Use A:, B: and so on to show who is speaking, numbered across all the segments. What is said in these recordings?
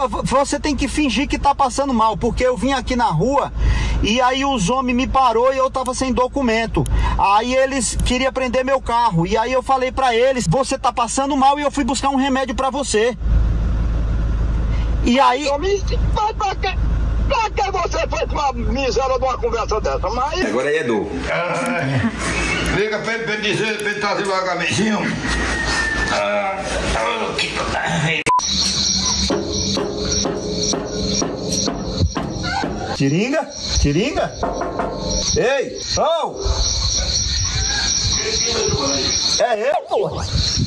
A: você tem que fingir que tá passando mal, porque eu vim aqui na rua e aí os homens me parou e eu tava sem documento. Aí eles queriam prender meu carro e aí eu falei pra eles, você tá passando mal, e eu fui buscar um remédio pra você. E aí...
B: Pra que você foi com uma miséria de uma conversa dessa? Mas...
C: Agora aí é Edu.
B: Liga pra ele dizer, pra ele trazer o agamentinho.
A: Tiringa? Tiringa? Ei! Oh! É eu, porra!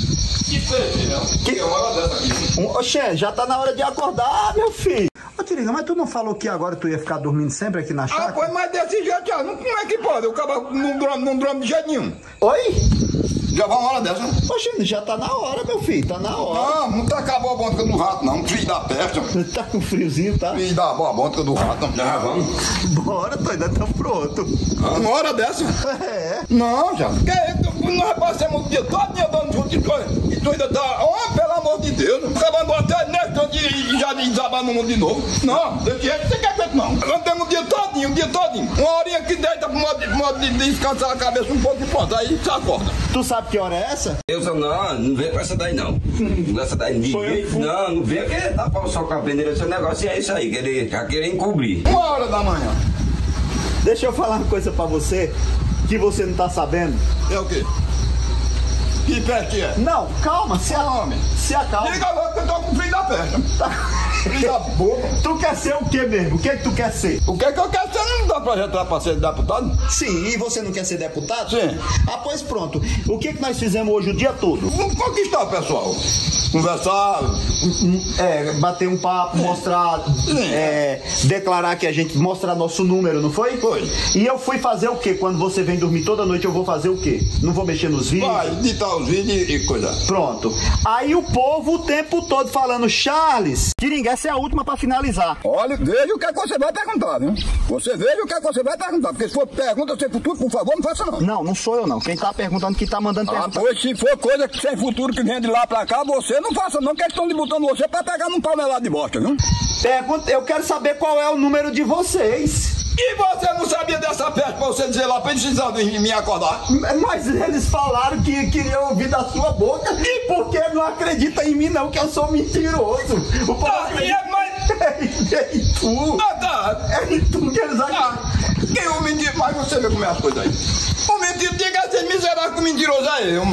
A: Que hora dessa aqui? Oxê, já tá na hora de acordar, meu filho! Ô Tiringa, mas tu não falou que agora tu ia ficar dormindo sempre aqui na chácara?
B: Ah, pois, mas desse jeito já, como é que pode? O cara não dorme de jeito nenhum.
A: Oi?
B: Já vai uma hora dessa, né?
A: Oxe, já tá na hora, meu filho, tá na hora.
B: Não tá acabou a bôntica do rato, não. Filho da peste.
A: Tá com friozinho, tá?
B: Filho da bôntica do rato. Já vamos.
A: Bora, tu ainda tá pronto.
B: Uma hora dessa?
A: É.
B: Não, já. Nós passamos o dia todo andando junto e tu ainda tá... Oh, pelo amor de Deus. Acabando até nesse e já desabar no mundo de novo. Não, desse jeito você quer ver, não. Nós temos o dia todinho. Uma horinha que deita pro modo de descansar a cabeça um pouco e pronto. Aí você acorda.
A: Tu sabe que hora é essa?
C: Eu só não vem com essa daí não. Com essa daí ninguém. Não vem porque tá pra só com a peneira, esse negócio é isso aí, querer encobrir.
B: 1h da manhã.
A: Deixa eu falar uma coisa pra você que você não tá sabendo.
B: É o quê? Que peste que é?
A: Não, calma, se acalma.
B: Liga logo que eu tô com frio da peste. Filho da boca.
A: Tu quer ser o que mesmo? O que tu quer ser?
B: O que eu quero ser? Não dá pra entrar pra ser deputado?
A: Sim, e você não quer ser deputado?
B: Sim.
A: Ah, pois pronto. O que nós fizemos hoje o dia todo?
B: Vamos conquistar o pessoal. Conversar.
A: Bater um papo, mostrar, declarar que a gente, mostrar nosso número, não foi?
B: Foi.
A: E eu fui fazer o quê? Quando você vem dormir toda noite, eu vou fazer o quê? Não vou mexer nos vídeos?
B: Vai, editar os vídeos e coisa.
A: Pronto. Aí o povo o tempo todo falando, Charles, Tiringa, essa é a última pra finalizar.
B: Olha, veja o que é que você vai perguntar, viu? Você veja o que é que você vai perguntar, porque se for pergunta sem futuro, por favor, não faça não.
A: Não, não sou eu não. Quem tá perguntando, que tá mandando perguntar.
B: Pois se for coisa que sem futuro que vem de lá pra cá, você não faça não, que eles estão botando você pra pegar num panelado de bosta, viu?
A: Pergunta, eu quero saber qual é o número de vocês.
B: E você não sabia dessa peste pra você dizer lá, precisando de me acordar?
A: Mas eles falaram que queriam ouvir da sua boca. E porque não acredita em mim não, que eu sou mentiroso. O povo É tu. É tu que eles acham.
B: Quem o mentir, mas você vê como é as coisas aí. O mentir, diga assim, miserável que o mentiroso é eu.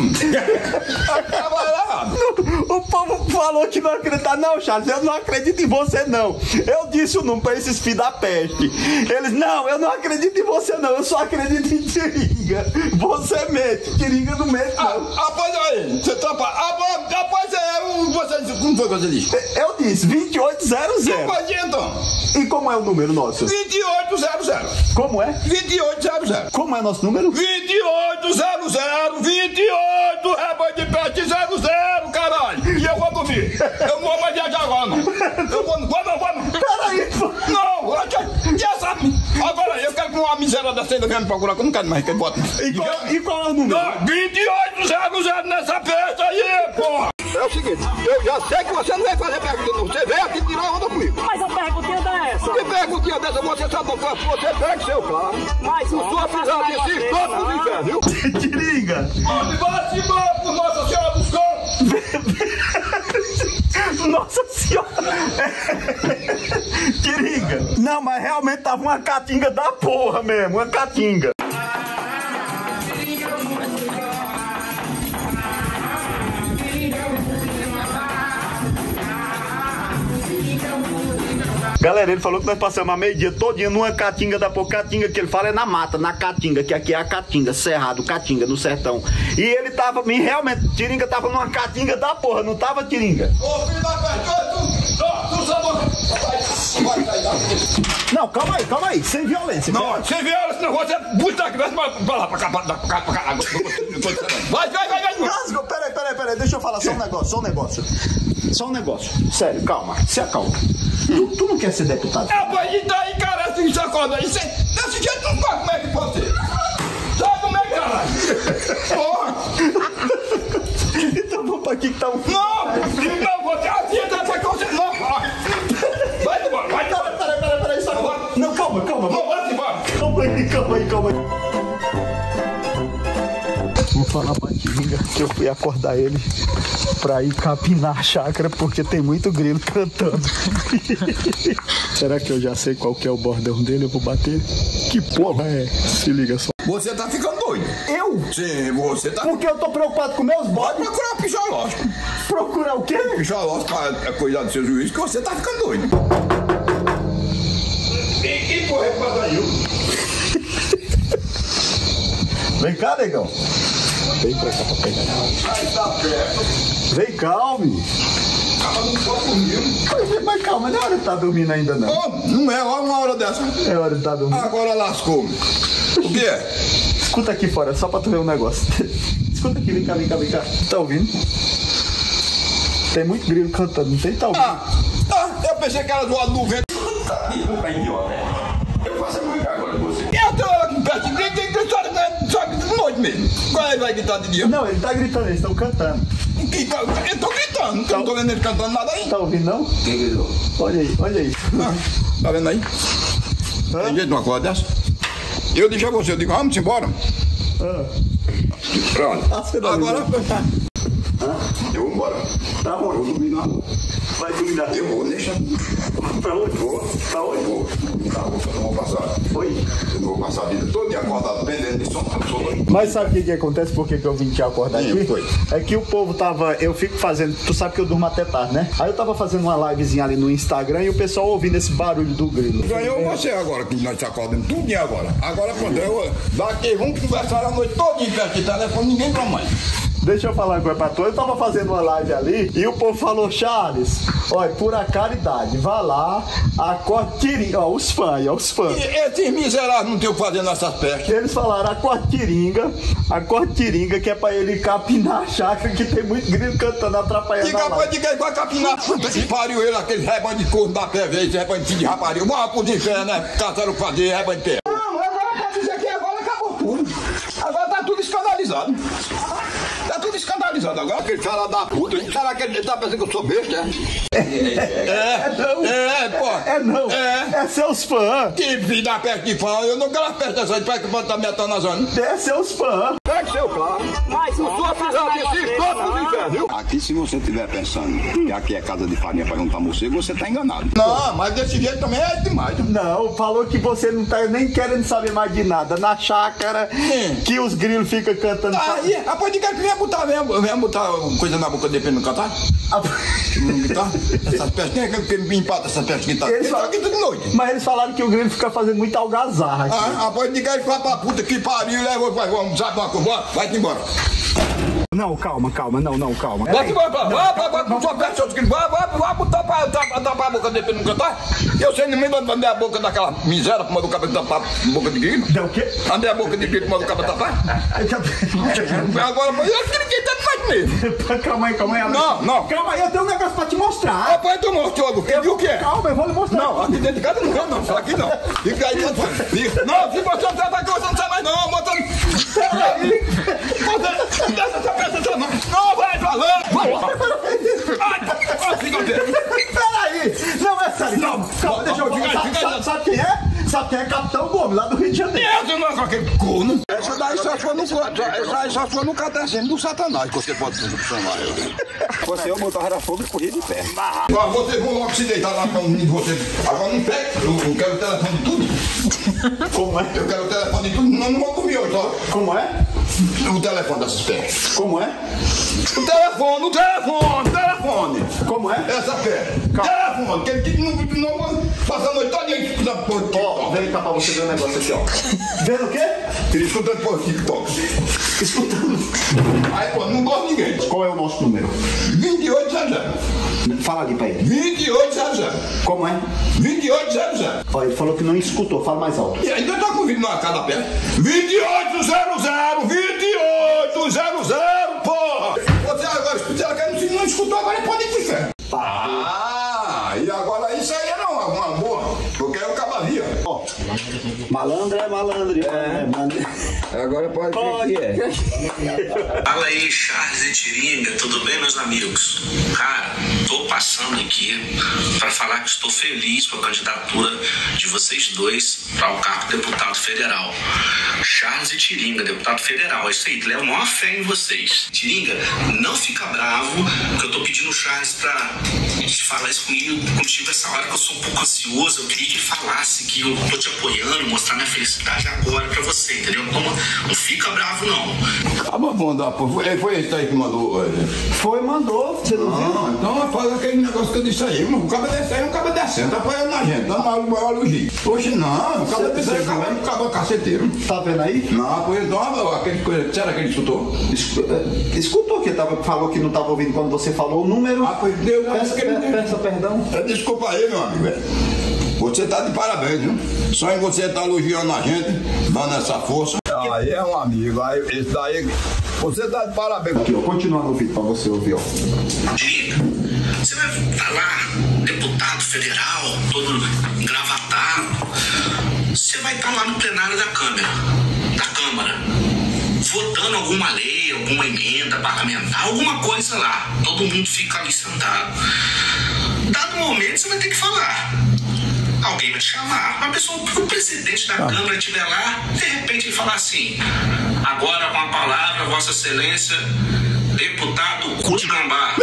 A: O povo falou que não acredita. Não, Charles, eu não acredito em você não. Eu disse o nome pra esses filhos da peste. Eles, não, eu não acredito em você não. Eu só acredito em Tiringa. Você mente, Tiringa não mente não.
B: Após aí, você trampa. Após aí, você, como foi que você disse?
A: Eu disse 2800.
B: Após então.
A: E como é o número nosso?
B: 2800.
A: Como é?
B: 2800.
A: Como é nosso número?
B: 2800, 28, rebanho de peste 00, caralho. E eu vou dormir. Eu não vou mais viajar agora, não. Eu vou não.
A: Peraí, pô.
B: Não, e essa... Agora, eu quero que uma miséria dessa ainda venha me procurar, que eu não quero mais que ele bota.
A: E qual é o número?
B: 2800 nessa peste aí, porra. É o seguinte, eu já sei que você não vai fazer pergunta, não. Você veio aqui tirar onda comigo.
D: Mas a perguntinha dessa.
B: Que perguntinha dessa? Você sabe o que você pega seu carro.
D: Mas
B: o sua pisada desses todos do inferno, viu?
A: Tiringa.
B: Bate embora por Nossa Senhora dos Campos.
A: Nossa Senhora. Tiringa. Não, mas realmente tava uma catinga da porra mesmo, uma catinga. Galera, ele falou que nós passamos a meio-dia todinha numa caatinga da porra. Caatinga que ele fala é na mata, na caatinga, que aqui é a caatinga, cerrado, caatinga, no sertão. E ele tava, realmente, Tiringa tava numa caatinga da porra, não tava, Tiringa?
B: Ô filho da peste,
A: não, calma aí, sem violência.
B: Não, sem violência, não, você puta que vai lá pra cá. Vai.
A: Rasga, peraí, deixa eu falar só um negócio. Sério, calma, se acalma. Tu não quer ser deputado?
B: Pois então aí, cara, assim, sacola aí. Desse jeito não vai, como é que pode ser? Sabe como é, caralho? Porra!
A: Então vamos pra aqui que tá um...
B: Não, você assim, tá pra você. Não,
A: Calma aí. Vou falar pra Tiringa que eu fui acordar ele pra ir capinar a chácara porque tem muito grilo cantando. Será que eu já sei qual que é o bordão dele? Eu vou bater? Que porra é? Se liga só.
B: Você tá ficando doido.
A: Eu?
B: Sim, você tá...
A: Porque eu tô preocupado com meus
B: Pode
A: bodes.
B: procurar um pichológico.
A: Procurar o quê?
B: Pichológico pra cuidar do seu juiz, que você tá ficando doido. E porra é quadrilho?
A: Vem cá, negão. Vem pra cá pra pegar.
B: Aí tá perto.
A: Vem cá, homem.
B: Tava não pode dormir.
A: Mas calma, não é hora de estar dormindo ainda, não.
B: Oh, não é uma hora dessa.
A: É hora de estar dormindo.
B: Agora lascou. O que é?
A: Escuta aqui fora, só pra tu ver um negócio. Escuta aqui, vem cá. Tá ouvindo? Tem muito grilo cantando, não tem? Tá ouvindo?
B: Eu pensei que era zoado do vento.
C: Tá idiota, eu faço a música agora com você.
B: Eu tô aqui perto de grito, tem que só de noite mesmo. Qual é que vai gritar de dia?
A: Não, ele tá gritando, eles estão cantando.
B: Eu tô gritando, eu não tô vendo ele cantando nada aí.
A: Tá ouvindo, não?
C: Quem gritou?
A: Olha aí.
B: Tá vendo aí? Tem jeito de uma coisa dessa? Eu disse a você, eu digo, vamos embora. Pronto. Agora. Eu vou embora.
A: Tá bom.
B: Eu vou dormir na rua.
A: Vai dormir na rua.
B: Eu vou, deixa.
A: Pra onde?
B: Vou.
A: Pra onde?
B: Vou. Eu não vou passar.
A: Oi.
B: Eu não vou passar a vida toda acordado, pendendo de som.
A: Mas sabe o que acontece? Por que eu vim te acordar
B: Sim,
A: aqui?
B: foi.
A: É que o povo tava... Eu fico fazendo... Tu sabe que eu durmo até tarde, né? Aí eu tava fazendo uma livezinha ali no Instagram e o pessoal ouvindo esse barulho do grilo.
B: Ganhou você agora, que nós te acordamos tudo agora. Agora, pronto, daqui vamos conversar a noite toda em perto de telefone, ninguém pra mais.
A: Deixa eu falar uma coisa pra tu. Eu tava fazendo uma live ali e o povo falou, Charles, olha, por a caridade, vá lá, acorde Tiringa. Ó, os fãs.
B: E esses miseráveis não tem o que fazer nessas pestes.
A: Eles falaram, acorde Tiringa, que é pra ele capinar a chácara, que tem muito grilo cantando, atrapalhando
B: E
A: a
B: capaz
A: live.
B: de que ele vai capinar. Puta que pariu ele, aquele rebanho de corno da PV, esse rebanho de rapariga. Vamos pro inferno, né? Caçaram fazer rebanho de pé. Não, agora pode dizer que agora acabou tudo. Agora tá tudo escandalizado. Tá tudo escandalizado agora. Aquele cara da puta. Será que ele tá pensando que eu sou besta,
A: Não. É seus fãs.
B: Que filho da peste de fã. Eu não quero as pestes dessas pra que pode estar me atanazando.
A: É seus fãs.
B: Pega seu carro. Mas o senhor precisa de todo o inferno, viu? Aqui, se você estiver pensando que aqui é casa de farinha pra juntar morcego, você tá enganado. Não, mas desse jeito também é demais.
A: Não, falou que você não tá nem querendo saber mais de nada. Na chácara, que os grilos ficam cantando.
B: Aí, após de que vem botar coisa na boca dele pra não cantar? Não gritar? Essas pestes, quem é que me empata essas pestes que tá? Ele tá aqui toda noite.
A: Mas eles falaram que o grilo fica fazendo muita algazarra aqui.
B: Após de que ele fala pra puta que pariu, leva, vamos, sabe uma coisa, vai-te embora.
A: Não, calma. Vai
B: embora pra lá, vai com sua peste, seus grilos, vai botar pra tapar a boca dele pra não cantar? Eu sei nem onde andei a boca daquela miséria pra mandar o cabelo tapar a boca de grilo.
A: Deu o quê?
B: Andei a boca de grilo pra mandar o cabelo tapar? Agora, eu acreditei tanto mais mesmo.
A: Calma aí.
B: Não.
A: Calma aí, eu tenho um negócio pra te mostrar.
B: Rapaz, tu mostrou, viu o que é?
A: Calma, eu vou lhe mostrar.
B: Não, aqui dentro de casa não, aqui não. Fica aí, fica. Não, se você não sabe que você não sabe mais não, mostrando.
A: Peraí.
B: Não, vai falando.
A: Peraí. Não, é sério. Calma, deixa eu falar. Sabe quem é? Sabe quem é? Capitão Gomes, lá do Rio de Janeiro.
B: Eu não é com aquele corno. Essa daí só foi no cadastro do Satanás que você pode chamar.
C: Você eu botava fogo e corria de pé.
B: Agora vocês vão logo se deitar lá com você. Agora não pega. Eu quero o telefone de tudo.
A: Como é?
B: Eu quero o telefone de tudo. Não vou comer hoje, ó.
A: Como é?
B: O telefone dessas pestes.
A: Como é?
B: O telefone.
A: Como é?
B: Essa fé. Telefone, que ele não passa a noite toda aí escutando por TikTok.
A: Ó, vem cá pra você ver um negócio aqui, ó. Vendo o quê?
B: Ele escutando por TikTok.
A: Escutando.
B: Aí, pô, não gosta de ninguém.
A: Qual é o nosso número?
B: 2800.
A: Fala ali pra ele.
B: 2800.
A: Como é?
B: 2800.
A: Ó, ele falou que não escutou, fala mais alto.
B: E ainda tá com o vídeo na cada pé. 2800, porra! Você agora escuta, que não escutou, agora pode ir pro inferno. E agora isso aí era uma boa, porque eu acabavia.
A: Ó, malandro é malandro.
C: Agora pode ser.
D: Fala aí, Charles e Tiringa, tudo bem, meus amigos? Cara, Estou passando aqui para falar que estou feliz com a candidatura de vocês dois para o cargo de deputado federal. Charles e Tiringa, deputado federal. É isso aí, levo a maior fé em vocês. Tiringa, não fica bravo, que eu estou pedindo o Charles para falar isso contigo essa hora, que eu sou um pouco ansioso. Eu queria que ele falasse que eu estou te apoiando, mostrar minha felicidade agora para você, entendeu? Então, não fica bravo, não.
B: Tá bom, foi esse aí que mandou.
A: Mandou, você não viu?
B: Então faz aquele negócio que eu disse aí, mano. O cara desse aí é um cara decente, tá apoiando na gente, dando maior elogio. Poxa, não, o cara desse aí é um cara caceteiro.
A: Tá vendo aí?
B: Não, pois não, aquele coisa. Será que ele escutou?
A: Escutou que falou que não estava ouvindo quando você falou o número.
B: Pois Deus,
A: peça perdão.
B: Desculpa aí, meu amigo. Você tá de parabéns, viu? Só em você tá elogiando a gente, dando essa força. Aí é um amigo, aí esse daí. Você tá de parabéns.
A: Aqui, ó, continua no vídeo pra você ouvir, ó.
D: Tiringa, você vai falar, deputado federal, todo engravatado. Você vai estar lá no plenário da Câmara, votando alguma lei, alguma emenda parlamentar, alguma coisa lá. Todo mundo fica ali sentado. Dado momento, você vai ter que falar. Alguém vai te chamar. Uma pessoa, o presidente da Câmara estiver lá, de repente ele falar assim: agora com a palavra, Vossa Excelência, deputado Curti Gambá.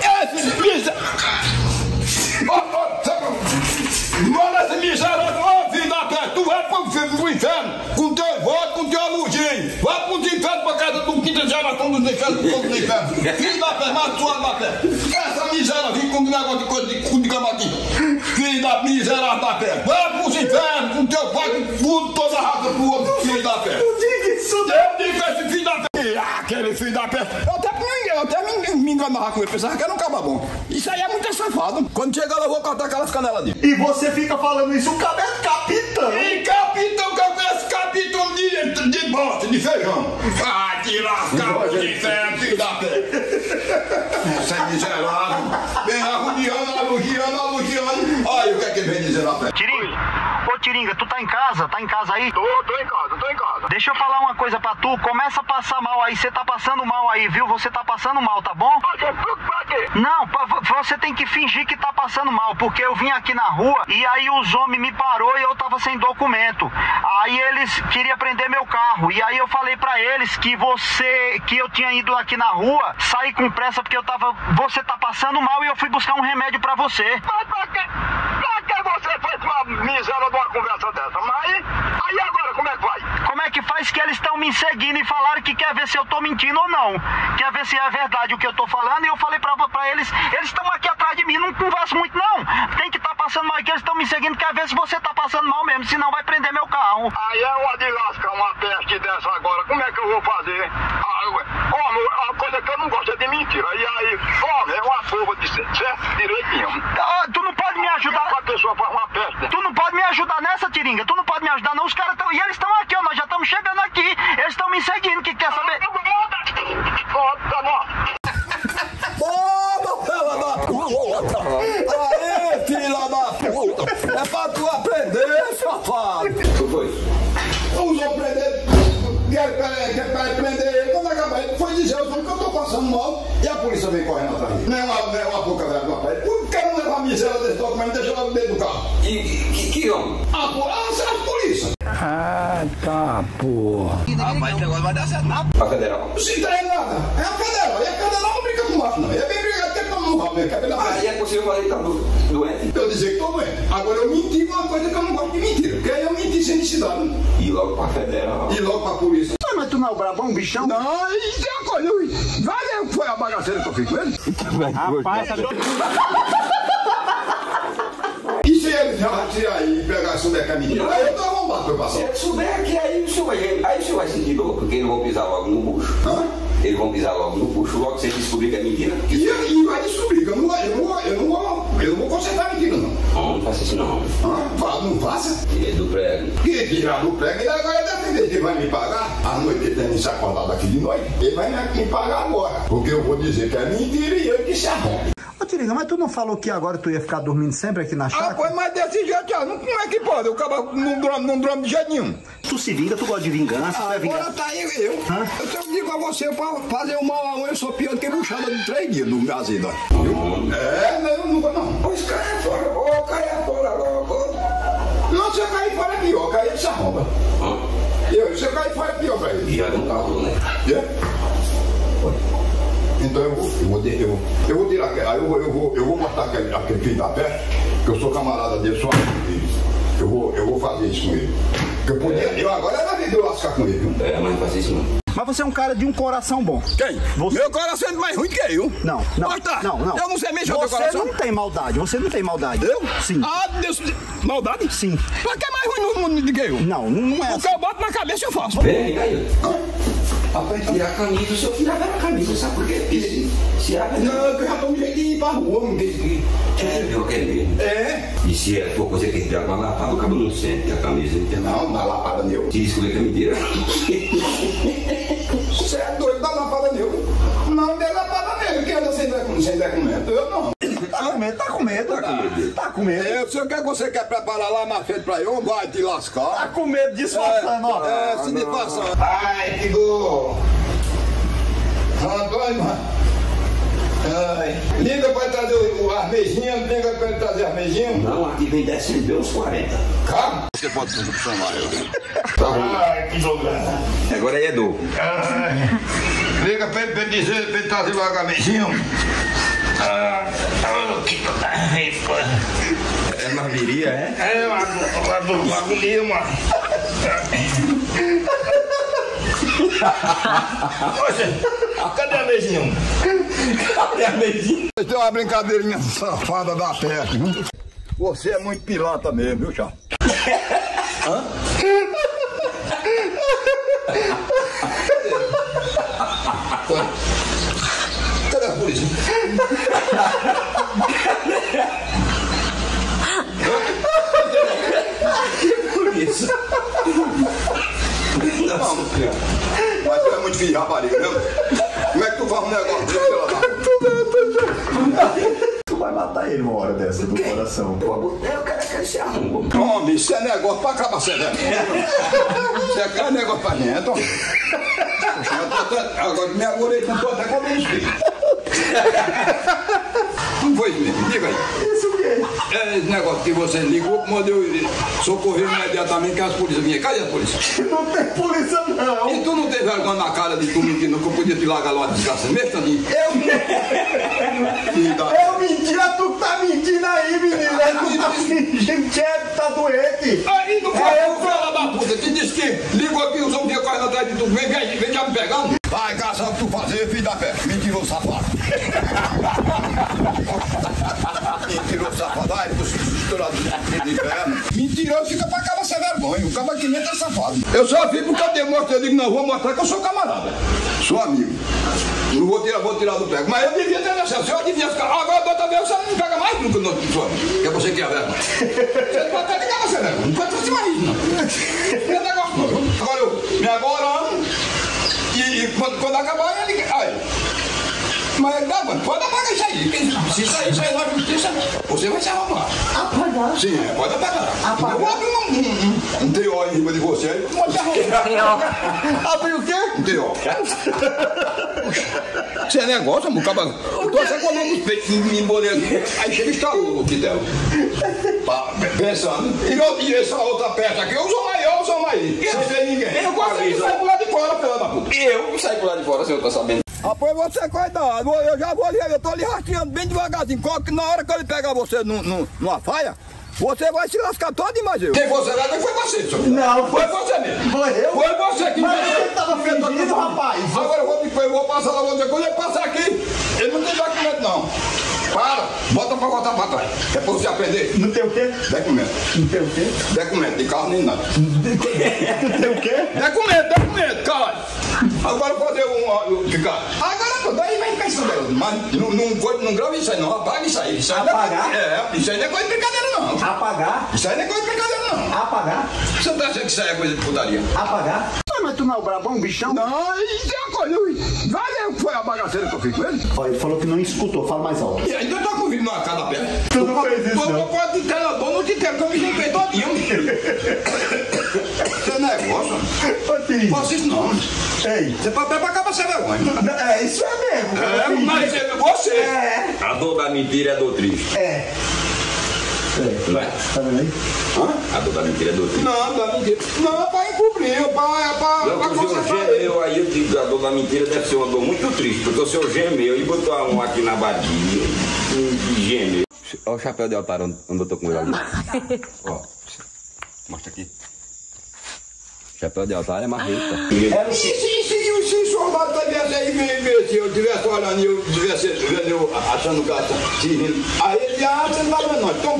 B: Manda esse miserável, ô filho da pé, tu vai pro inferno com teu voto, com teu elogio. Vai pro inferno pra casa do quinta geração dos infernos, do inferno. Filho da pé, mata tua da pé. Essa miséria vem com um negócio de coisa de cu de cama aqui. Filho da miserável da pé. Vai pros infernos com teu pai, com tudo, toda a raça pro outro, filho da pé. Eu digo esse filho da pé. Aquele filho da pé. Eu até me enganava com ele, pensava que era um caba bom. Isso aí é muito safado. Quando chegar lá, eu vou cortar aquelas canelas dele.
A: E você fica falando isso, o cara é capitão.
B: E capitão, que eu conheço capitão de bosta, de feijão. Ah, te lascar de ferro, filho da pé. Você é miserável. Vem elogiando. Aí, o que é que ele vem dizer na pé?
A: Tiringa, ô Tiringa, tu tá em casa? Tá em casa aí?
B: Tô em casa.
A: Deixa eu falar uma coisa pra tu, começa a passar mal aí, você tá passando mal aí, viu? Você tá passando mal, tá bom? Não, você tem que fingir que tá passando mal, porque eu vim aqui na rua e aí os homens me parou e eu tava sem documento. Aí eles queriam prender meu carro e aí eu falei pra eles que eu tinha ido aqui na rua, saí com pressa porque você tá passando mal e eu fui buscar um remédio pra você.
B: Mas pra que você fez uma miséria de uma conversa dessa? Mas aí agora como é que vai?
A: Como é que faz que eles estão me seguindo e falaram que quer ver se eu tô mentindo ou não? Quer ver se é verdade o que eu tô falando? E eu falei pra eles estão aqui atrás de mim, não converso muito não. Tem que estar passando mal aqui, eles estão me seguindo, quer ver se você tá passando mal mesmo, senão vai prender meu carro.
B: Aí é uma de lascar uma peste dessa agora, como é que eu vou fazer? A coisa que eu não gosto é de mentira. E aí, é uma prova de certo direitinho.
A: Tu não pode me ajudar.
B: A pessoa faz uma peste.
A: Tu não pode me ajudar nessa, Tiringa. Tu não pode me ajudar não. Os caras estão... E eles estão aqui, ó. Nós já estamos chegando aqui. Eles estão me seguindo. Que quer saber?
B: Filha da puta! Aê, filha da puta! É pra tu aprender, safado!
C: O que foi?
B: Os aprender... Quer prender ele, quando acabar ele foi dizer que eu tô passando mal e a polícia vem correndo atrás. Não é uma boca velha do rapaz. Por que não levar a miséria desse documento e deixar ela dentro do carro?
C: Que homem?
B: A polícia.
E: Ah, tá, porra.
C: Rapaz, esse negócio vai dar certo na federal.
B: Não se entrega nada. É a federal. E a federal não brinca com macho, não. É bem brigar até com o rabo.
C: Aí é possível falar que tá doente?
B: Eu dizer que tô doente. Agora eu menti com uma coisa que eu não gosto de mentira. Porque aí eu menti sem necessidade.
C: E logo pra federal.
B: E logo pra polícia.
A: Mas tu não é o brabão, bichão?
B: Não, e tem uma coisa. Vai ver foi a bagaceira que eu fiz com ele?
A: Rapaz,
B: E se ele já tirar aí e pegar essa mulher caminhando? Aí eu tô arrombado pra eu passar.
C: Se ele souber que aí o senhor vai sentir dor, porque eles vão pisar logo no bucho.
B: Hã?
C: Eles vão pisar logo no bucho, logo você descobrir que é mentira.
B: E vai descobrir que eu não vou consertar mentira, não.
C: Não faça isso não.
B: Não faça?
C: Ele é do prego.
B: Que tirar do prego, ele agora defender que vai me pagar. À noite ele tem me sacodado aqui de noite. Ele vai me pagar agora. Porque eu vou dizer que é mentira e eu que se arrompe.
A: Ô Tiringa, mas tu não falou que agora tu ia ficar dormindo sempre aqui na chácara?
B: Mas desse jeito, como é que pode? O cara não dorme de jeito nenhum.
A: Tu se vinga, tu gosta de vingança.
B: Agora tá aí eu. Eu digo a você, pra fazer o mal a um, eu sou pior do que buchada de 3 dias do Brasil. Eu nunca não. Pois caia fora, caia fora logo. Não, se eu cair fora é pior, cair ele se arromba. Se eu cair fora é pior pra ele.
C: E já não calou, né?
B: Então eu vou tirar, aí eu vou matar aquele filho da pé, que eu sou camarada dele, sou amigo dele. Eu vou fazer isso com ele. Eu agora era vida eu lascar com ele, viu?
C: Mas não fazer isso não.
A: Mas você é um cara de um coração bom.
B: Quem?
A: Você...
B: Meu coração é mais ruim que eu.
A: Não.
B: Eu não sei mexer no teu coração.
A: Você não tem maldade,
B: Eu?
A: Sim.
B: Ah, Deus, maldade?
A: Sim.
B: Pra que é mais ruim no mundo do que eu?
A: Não é.
B: O que eu boto na cabeça eu faço.
C: Vem aí. Papai tirar a camisa, o senhor tirava a camisa, sabe por quê? Se abre.
B: Não, eu já tô no jeito de ir pra rua, não tem que.
C: Eu quero mesmo.
B: E
C: se é for coisa que tirar uma lapada, o cabo não sente a camisa.
B: Não, dá lapada nele.
C: Se descobrir que é mentira.
B: Você é doido, dá lapada nele. Não, dá lapada nele, que anda sem documento. Eu não.
A: Tá com medo.
B: Eu sei o que você quer preparar lá na frente pra eu, vai te lascar.
A: Tá com medo disfarçando, ó.
B: Se disfarçando. Ai, que dor. Antônio, liga pra trazer as mesinhas, liga pra ele trazer as mesinhas.
C: Não, aqui vem descendo uns 40.
B: Calma. Você pode chamar eu.
F: Ai, que dor.
C: Agora aí é dor.
B: Liga pra ele dizer, pra ele trazer logo a mesinha.
C: É marmiria, é?
F: É uma agonia, mano. Cadê a mesinha?
B: Tem uma brincadeirinha safada da peste, viu? Você é muito pilantra mesmo, viu, Chá? Cadê a polícia?
C: Isso.
B: Não, mas tu é muito filho de rapariga, mesmo? Como é que tu faz um negócio desse,
A: Tu vai matar ele uma hora dessa do coração.
C: Eu quero que ele se arruma.
B: Homem, isso é negócio pra acabar cedendo. Isso é negócio pra gente, homem. Agora me agorei com toda a cabeça. Não foi isso mesmo, diga aí.
A: Isso o quê?
B: É esse negócio que você ligou, mandou eu socorrer imediatamente que as polícias vinham. Cadê as polícias?
A: Não tem polícia, não.
B: E tu não tem vergonha na cara de tu mentindo que eu podia te largar lá de desgraça mesmo, Tandinho?
A: Eu menti, tu que tá mentindo aí, menino. Tu tá fingindo que tá doente.
B: Aí não foi eu, filha da puta, te disse que ligou aqui, os homens correndo atrás de tu, vem já me pegando. Vai, caçar o que tu fazer, filho da pé. Mentiroso safado. Mentiroso safado. Ai, tu estourado de inferno. Mentiroso fica pra cá sem vergonha. O cabo aqui nem tá safado. Eu só fico porque eu demonstro, eu digo, não, vou mostrar que eu sou camarada. Sou amigo. Não vou tirar do pego. Mas eu devia ter deixado. Se eu devia ficar. Agora da outra vez você não me pega mais nunca no sua amigo. Que é você que é vergonha. Você não pode até ligar você, né? Não pode fazer mais isso, não. Não é negócio, não. Agora eu me agorando. E quando acabar, ele. Aí. Mas dá, mano, pode apagar isso aí. Se isso aí na justiça, você vai se arrumar.
A: Apagar?
B: Sim, pode apagar.
A: Apagar?
B: Eu vou abrir um TO em cima de você, pode se arrumar.
A: Abrir o quê?
B: Um TO. Isso é negócio, amor. Eu tô até com a mão nos peitos, me embolei aqui. Aí chega e estalou o Tidel. Pensando. E essa outra peça aqui, eu sou maior, eu sou mais. Sem ver ninguém. Eu gosto de sair pro lado de fora, pela da puta.
C: Eu saí pro lado de fora, se eu tô sabendo.
B: Rapaz, você cuidado, eu já vou ali, eu tô ali rasteando bem devagarzinho. Na hora que ele pegar você numa faia, você vai se lascar todo, mas eu. Quem você vai, foi você, senhor.
A: Não,
B: foi você mesmo.
A: Foi eu?
B: Foi você que
A: mas ele tava fingindo, rapaz.
B: Agora eu vou passar lá, vou dizer, quando ele passar aqui, ele não tem documento não. Para, bota pra voltar pra trás. É pra você aprender.
A: Não tem o quê?
B: Documento.
A: Não tem o quê?
B: Documento, de carro nem nada.
A: Não tem o quê?
B: Documento, caralho. Agora eu vou fazer ficar. Agora daí vai pensando. Mas não grava isso aí não, apaga isso aí. Isso aí
A: apagar?
B: Isso aí não é coisa de brincadeira não.
A: Apagar?
B: Isso aí não é coisa de brincadeira não.
A: Apagar?
B: Você não tá achando que isso aí é coisa de putaria?
A: Apagar? Mas tu não é o brabão, bichão?
B: Não, isso é uma coisa. Vai ver o que foi a bagaceira que eu fiz com ele.
A: Olha, ele falou que não escutou, fala mais alto.
B: E ainda tá com o vídeo numa cara da perna.
A: Tu não fez isso,
B: não? Tô de treinador, não te quero, que eu me limpei todinho. Isso é negócio.
A: fiz?
B: Faço isso não.
A: Ei.
B: Você pode até pra cá pra ser vergonha.
A: É, isso é mesmo.
B: É, mas você.
A: É.
C: A dor da mentira é dor triste.
A: É.
C: Não é?
A: Tá vendo aí?
C: A dor da mentira é dor triste.
B: Não, não, mentira. Não, é pra encobrir, é pra
C: Não, o senhor gemeu aí, eu digo, a dor da mentira deve ser uma dor muito triste, porque o senhor gemeu e botou a mão aqui na badia e gemeu. Olha o chapéu de altar onde eu tô com ele ali. Ó, mostra aqui. Chapéu de altar é marreta.
B: Se o soldado tivesse aí, se eu estivesse olhando e eu estivesse vendo eu achando o cara se rindo, aí ele ia, você não tá vendo nós, então,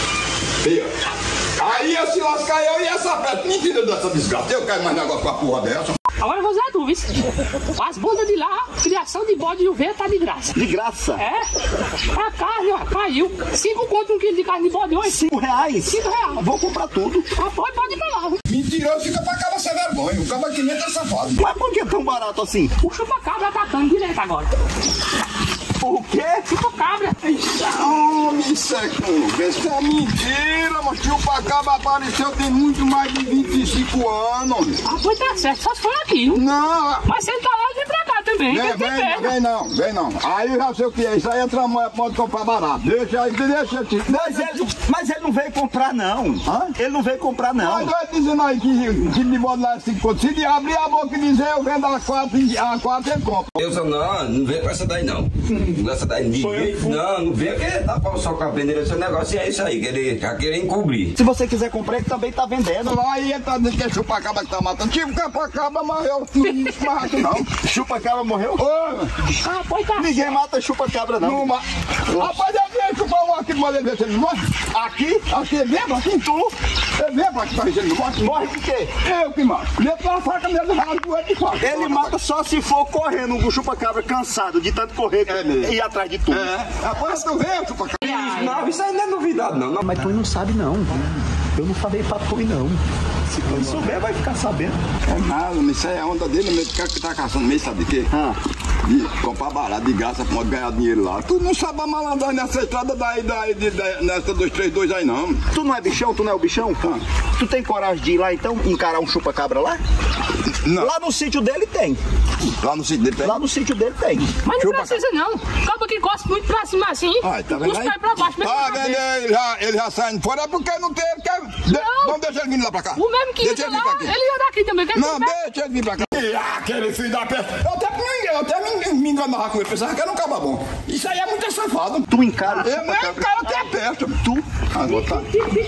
B: aí ia se lascar eu e essa pedra. Mentira dessa desgraça, eu quero mais negócio com a porra dessa.
G: Agora eu vou usar tu, viu? As bandas de lá, criação de bode e ovelha tá de graça.
A: De graça?
G: É. A carne, ó, caiu. 5 conto 1 quilo de carne de bode hoje.
A: R$5?
G: 5 reais.
A: Vou comprar tudo.
G: Ah, pode ir pra lá.
B: Mentiroso fica pra cá ser vergonha. O cabo aqui mesmo é safado.
A: Mas por que é tão barato assim?
G: O chupa-cabra atacando direto agora.
A: O quê?
G: Chupa-cabra.
B: Homem, isso é mentira, mas o chupa-cabra apareceu tem muito mais de 25 anos.
G: Ah, pois tá certo, só se for aqui.
B: Não,
G: Mas se ele tá lá, ele vem pra cá também.
B: vem não. Aí eu já sei o que é. Isso aí entra a mulher, pode comprar barato. Deixa aí.
A: Mas ele não veio comprar, não.
B: Hã?
A: Ele não veio comprar, não.
B: Mas vai dizendo aí que de bode lá é 5 contos. Se de abrir a boca e dizer eu vendo a 4 ele compra.
C: Deus, não vem com essa daí não. Não essa daí de jeito, não vem porque tá só com a vender esse negócio e é isso aí, querer encobrir.
A: Se você quiser comprar, ele também tá vendendo.
B: Lá aí ele tá dizendo que é chupa-cabra que tá matando. Tipo, chupa-cabra morreu. Não mata não.
A: Chupa-cabra morreu?
G: Ah, pois tá.
A: Ninguém mata chupa-cabra, não.
B: Rapaz, eu venho chupar um aqui de madeira ver se ele não morre.
A: Aqui?
B: Aqui é mesmo? Aqui? Tu? É mesmo aqui pra ver se ele não morre?
A: Morre de quê?
B: Eu que mato. Dentro da faca mesmo, rasgo ele de faca.
A: Ele mata só se for correndo, um chupa-cabra cansado de tanto correr e ir atrás de tudo.
B: Rapaz, tu vê, chupa-cabra.
C: Não, isso aí não é novidade não.
A: Mas tu não sabe, não. Eu não falei pra tu, não. Se tu souber, vai ficar sabendo.
B: É nada, isso aí é a onda dele mesmo, que tá caçando mesmo, sabe de quê? De comprar barato, de graça, pode ganhar dinheiro lá. Tu não sabe a malandragem nessa estrada nessa 232 aí, não.
A: Tu não é bichão? Tu não é o bichão? Tu tem coragem de ir lá, então, encarar um chupa-cabra lá?
B: Não.
A: Lá no sítio dele tem.
B: Lá no sítio dele tem?
A: Lá no sítio dele tem.
G: Mas não precisa não. Acaba que gosta muito pra cima assim.
B: Tá vendo
G: os
B: aí?
G: pés pra baixo.
B: Tá vendo ele já saindo fora porque não tem. Não deixa ele vir lá pra cá.
G: O mesmo que
B: deixa
G: ia
B: ele vir
G: lá,
B: pra aqui.
G: ele ia daqui também.
B: Não, deixa ele vir pra cá. Aquele filho da peste. Eu até me enganava com ele. Pensava que era um caba bom. Isso aí é muito safado.
A: Tu encara o
B: Eu nem
A: chupa-cabra.
B: cara até a peste.
A: Tu?
B: Agora tá.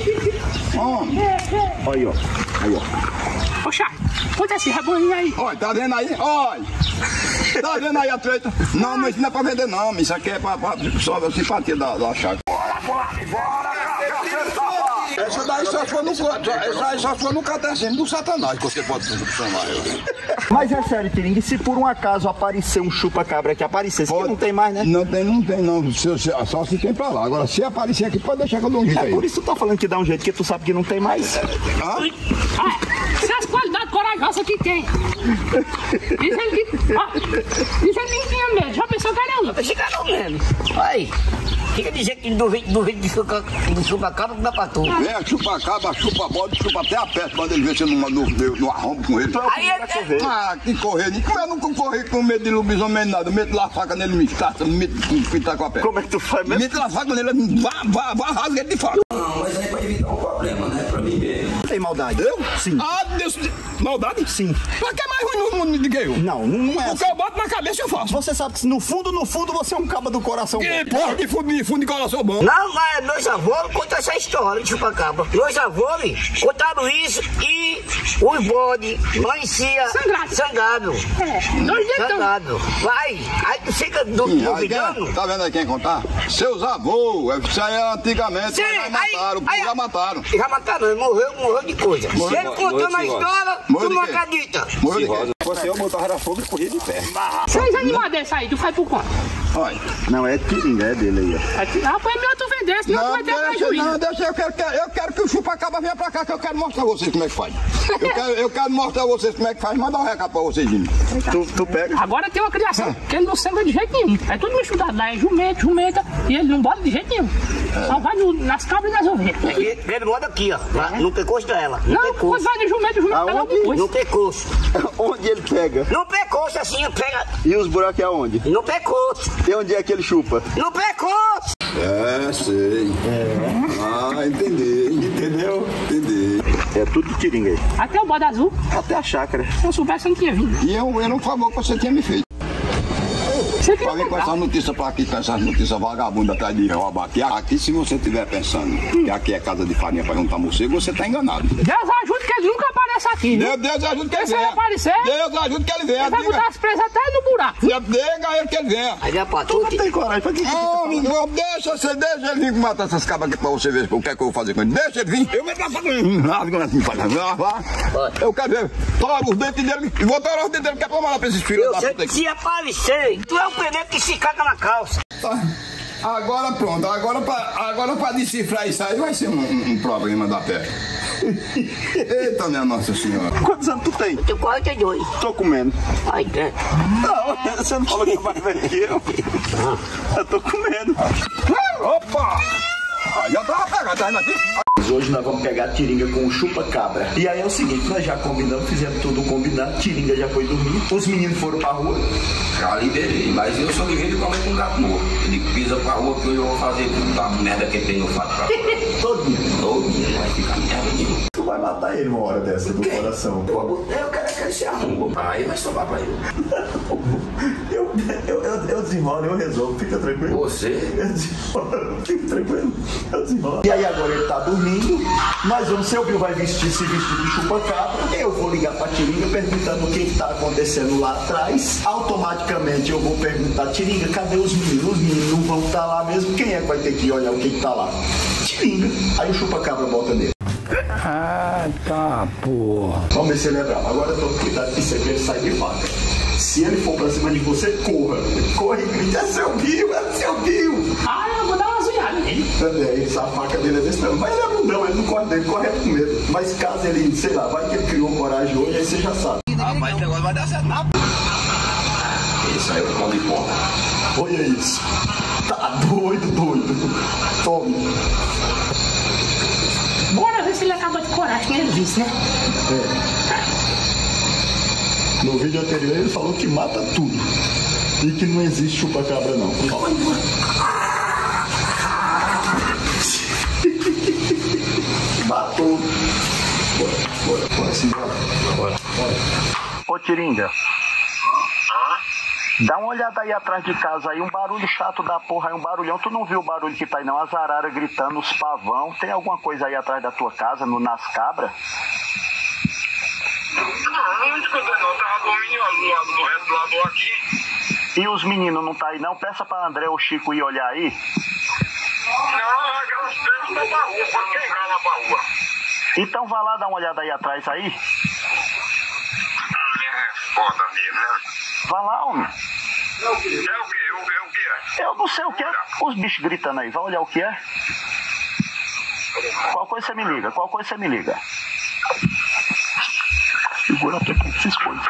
A: Aí, ó. Aí, ó.
G: Poxa, põe esse rebolinho aí.
B: Olha, tá vendo aí? Olha. Tá vendo aí a treta? Não, isso não é pra vender não. Isso aqui é pra só a simpatia da chácara. Bora, essa daí só foi no catecismo do Satanás que você pode chamar eu.
A: Mas é sério, Tiringue, se por um acaso aparecer um chupa-cabra aqui, aparecesse, que não tem mais, né?
B: Não tem não. Só se tem pra lá. Agora, se aparecer aqui, pode deixar que eu dou um jeito aí.
A: Por isso tu tá falando que dá um jeito, que tu sabe que não tem mais.
G: Se as qualidades corajosas que tem. Diz ele que não tinha medo. Já pensou que era um?
H: Esse cara não menos. Aí, fica dizendo que duvido de chupa-cabra que dá pra tu.
B: É, chupa-cabra, chupa-bode, chupa até a peste, quando ele vê você no arrombo com ele.
H: Aí ele
B: Que correr. Eu não corri com medo de lobisomem nada. Eu meto lá a faca nele, me estarta, me meto com pitar com a peste.
A: Como é que tu faz mesmo?
B: Meto lá a faca nele, vai rasga ele de faca.
C: Não, mas aí pode evitar um problema, né? Pra mim mesmo.
A: Tem maldade?
B: Eu?
A: Sim.
B: Ah, Deus. Maldade?
A: Sim.
B: Pra que é mais ruim no mundo do que eu?
A: Não é
B: O
A: assim.
B: que eu boto na cabeça eu faço.
A: Você sabe que no fundo você é um cabo do coração
B: Que
A: bom.
B: porra de fundo de coração bom.
H: Não, mas meus avós contam essa história de chupa-cabra. Meus avós contaram isso e os bodes amanhecia sangrado. Sangrado. Vai, aí tu fica duvidando.
B: Tá vendo aí quem contar? Seus avôs, isso aí é antigamente,
H: Sim,
B: já mataram.
H: Já mataram, ele morreu de coisa. Se ele contando a história, tu não acredita.
B: Morreu de quê? fosse eu, botava fogo e corria de pé.
G: 6 animais desses aí, tu faz por quanto?
B: Olha.
A: Não, é tiringa, é dele aí, ó.
G: Ah, foi melhor tu vender, senão tu vai ter prejuízo.
B: Não, deixa, eu quero que o chupa-cabra venha pra cá, que eu quero mostrar a vocês como é que faz. Eu quero mostrar a vocês como é que faz, mandar um recado pra vocês, Jimmy.
A: Tu pega.
G: Agora tem uma criação que ele não sangra de jeito nenhum. É tudo misturado lá, é jumenta, e ele não bota de jeito nenhum. Só vai nas cabras e nas ovelhas.
H: Ele bota aqui, ó, no pescoço dela.
G: Não, quando vai de jumenta pega o depois.
H: No pescoço.
A: Onde ele pega?
H: No pescoço, assim, pega.
A: E os buracos é onde?
H: No pescoço.
A: E onde é que ele chupa?
H: No pescoço.
B: É, sei. Ah, entendi.
A: Entendeu?
B: Entendi.
A: É tudo de tiringa aí.
G: Até o bode azul.
A: Até a chácara.
G: Se eu soubesse, eu não tinha vindo.
B: E eu era um favor que você tinha me feito.
G: Você queria
B: Falei com
G: comprar.
B: essas notícias pra aqui, com essas notícias vagabundas atrás de roubar aqui. Aqui, se você estiver pensando que aqui é casa de farinha pra juntar morcego, você tá enganado.
G: Deus ajude que ele nunca apareça aqui, viu?
B: Deus ajude que ele
G: Se ele
B: venha.
G: aparecer,
B: Deus ajude que ele venha.
G: ele vai botar as presas até no buraco.
B: Diga ele que ele venha.
H: Aí já
A: Tu
H: passou.
A: não tem coragem, pra que
B: Não, menino, deixa ele vir matar essas cabras aqui pra você ver o que é que eu vou fazer com ele. Deixa ele vir. Eu vou passar com ele. Eu quero ver. Torar os dentes dele e vou torar os dentes dele que é pra mandar pra esses filhos
H: Eu
B: da
H: sei
B: puta
H: que
B: aqui.
H: se aparecer, tu é um pneu que se caga na calça.
B: Agora pronto, agora pra decifrar isso aí vai ser um problema da terra. Eita, minha Nossa Senhora.
A: Quantos anos tu tem?
H: Eu tenho 42.
A: Tô comendo.
H: Ai, dentro.
A: Não, você não falou que é mais velho que eu. Eu tô comendo.
B: Opa! Já tava pegando, tá indo aqui?
A: Hoje nós vamos pegar a tiringa com o chupa-cabra. E aí é o seguinte, nós já combinamos, fizemos tudo combinado, tiringa já foi dormir, os meninos foram pra rua.
C: Já liberei, mas eu sou ligeiro como com um gato morto. Ele pisa pra rua que eu vou fazer tudo. A merda que tem no fato pra Todinho, vai ficar merda de.
A: Tu vai matar ele uma hora dessa do coração.
C: Eu quero que ele se arruma. Aí vai sobrar pra ele.
A: Eu desenrolo, eu resolvo, fica tranquilo.
C: Você?
A: Eu desenrolo, fica tranquilo, eu desenrolo. E aí agora ele tá dormindo, nós vamos, seu Bill vai se vestir de chupa-cabra, eu vou ligar pra Tiringa perguntando o que tá acontecendo lá atrás. Automaticamente eu vou perguntar, Tiringa, cadê os meninos? Os meninos não vão estar lá mesmo, quem é que vai ter que olhar o que tá lá? Tiringa. Aí o chupa-cabra bota nele.
E: Ah, tá, porra.
A: Vamos ver se ele é bravo. Agora eu tô cuidado que você ele sai de faca. Se ele for pra cima de você, corra. Corre e grita, é seu Bill, é seu Bill.
G: Ah, eu vou dar uma zunhada nele.
A: Também, a faca dele é desse tamanho. Mas é bundão, ele não corre dele, corre com medo. Mas caso ele, sei lá, vai que ele criou coragem hoje, aí você já sabe.
C: Rapaz, esse negócio vai dar certo. Isso aí é o pão de porra.
A: Olha isso. Tá doido. Tome.
G: Bora ver se ele acaba de coragem, que ele disse, né?
A: No vídeo anterior ele falou que mata tudo. E que não existe chupa-cabra, não. Matou. Bora, simbora. Bora. Ô, Tiringa. Dá uma olhada aí atrás de casa aí, um barulho chato da porra, aí um barulhão. Tu não viu o barulho que tá aí não? As araras gritando, os pavão. Tem alguma coisa aí atrás da tua casa, nas cabras?
F: Não escutei não, tava dormindo no ventilador aqui.
A: E os meninos não tá aí não? Peça pra André ou Chico ir olhar aí.
F: Não, aquelas três estão pra rua, pode pegar lá pra rua.
A: Então vá lá dar uma olhada aí atrás aí.
F: É foda mesmo, né?
A: Vá lá, homem.
F: É o quê? O que é?
A: Eu não sei o que é. Os bichos gritando aí. Vai olhar o que é. Qual coisa você me liga? Segura até que se esconde.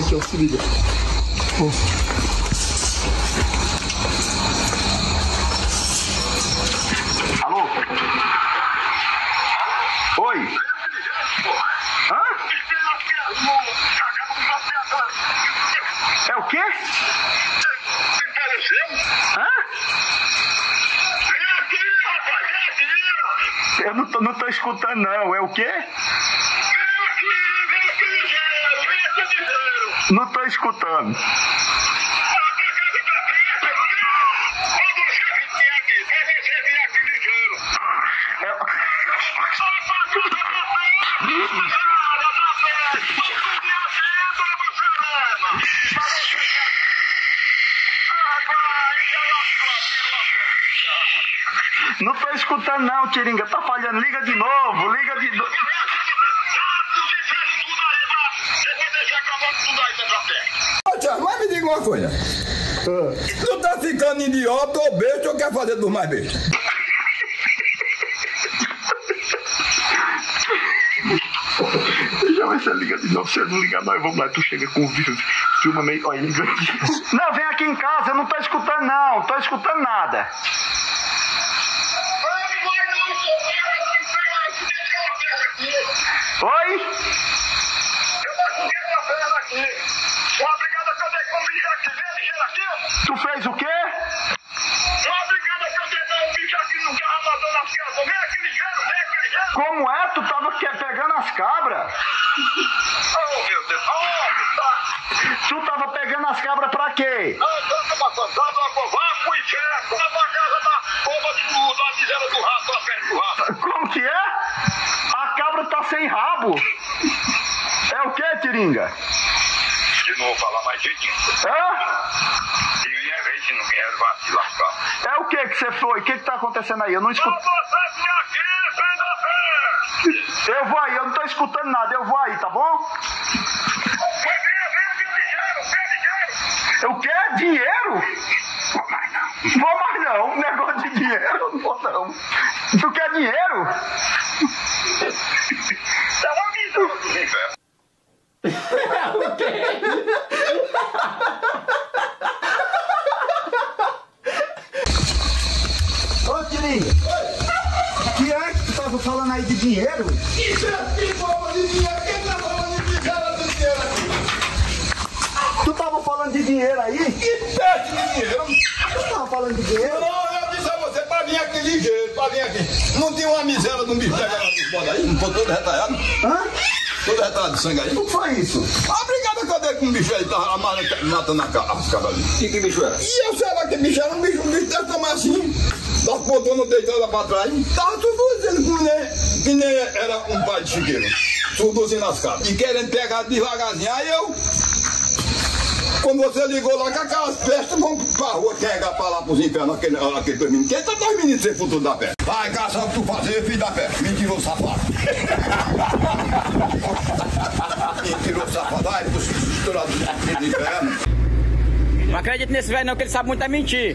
A: aqui, ó, se liga. Alô? Oi? Hã? É o quê? Hã? Eu não tô escutando não, é o quê? Não tô escutando. Não tô escutando não, Tiringa, tá falhando, liga de novo, liga de novo.
B: Mas me diga uma coisa, tu tá ficando idiota ou besta ou quer fazer dos mais bestas?
A: Deixa eu ver se liga de novo, se ele não ligar nós vamos lá, tu chega com o vídeo, filma meio, olha, liga aqui. Não, vem aqui em casa, eu não tô escutando não, tô escutando nada. Oi?
F: Eu vou conseguir uma perna aqui. Uma brigada que eu dei com um bicho aqui. Vem ligeiro aqui, ó.
A: Tu fez o quê?
F: Uma brigada que eu dei com um bicho aqui no carro matando as cabras. Vem aqui ligeiro, vem aqui ligeiro.
A: Como é? Tu tava pegando as cabras?
F: Oh, meu Deus. Oh, tá.
A: Tu tava pegando as cabras pra quê?
F: Vá pro inferno. Vá pra casa da bomba de tudo. A miséria do rato, a perna do rato.
A: Como que é? A cabra tá sem rabo. É o que, Tiringa?
F: De novo, falar mais jeitinho.
A: Hã?
F: E minha vez, se não quer, vai se lascar.
A: É o que você foi? O que tá acontecendo aí? Eu não escuto.
F: Você vem aqui, vem da fé.
A: Eu vou aí, eu não tô escutando nada. Eu vou aí, tá bom? O quê? Dinheiro? Vou mais não. Negócio de dinheiro, eu não vou não. Tu quer dinheiro?
F: É uma visão do inferno.
E: O quê?
A: Ô, Tiringa. Que é que tu tava falando aí de dinheiro?
B: Isso é que forma de dinheiro, quem tá falando de dinheiro aqui?
A: Tu tava falando de dinheiro aí?
B: Que peste de dinheiro?
A: Tu tava falando de dinheiro?
B: Não, eu disse a você pra vir aqui ligeiro, pra vir aqui. Não tinha uma miséria de um bicho pegando nos bodas aí? Não foi todo retalhado?
A: Hã?
B: Todo retalhado de sangue aí?
A: O que foi isso?
B: A brigada que eu dei com um bicho aí, tava matando as cabras ali.
C: E que bicho era?
B: E eu sei lá que bicho era, um bicho desse tamanho assim, das potonas deitadas pra trás. Tava tudo dizendo que nem era um pai de chiqueiro. Tudo assim nas cabras. E querendo pegar devagarzinho. Aí eu... Quando você ligou lá, que aquelas pestes vão pra rua carregar pra lá pros infernos, aquele dois meninos. Quem tá dois meninos sem futuro da peste? Vai caçar o que tu fazer, filho da peste. Mentiroso safado. Mentiroso safado. Vai pros estourados do inferno.
I: Não acredito nesse velho não, que ele sabe muito a mentir.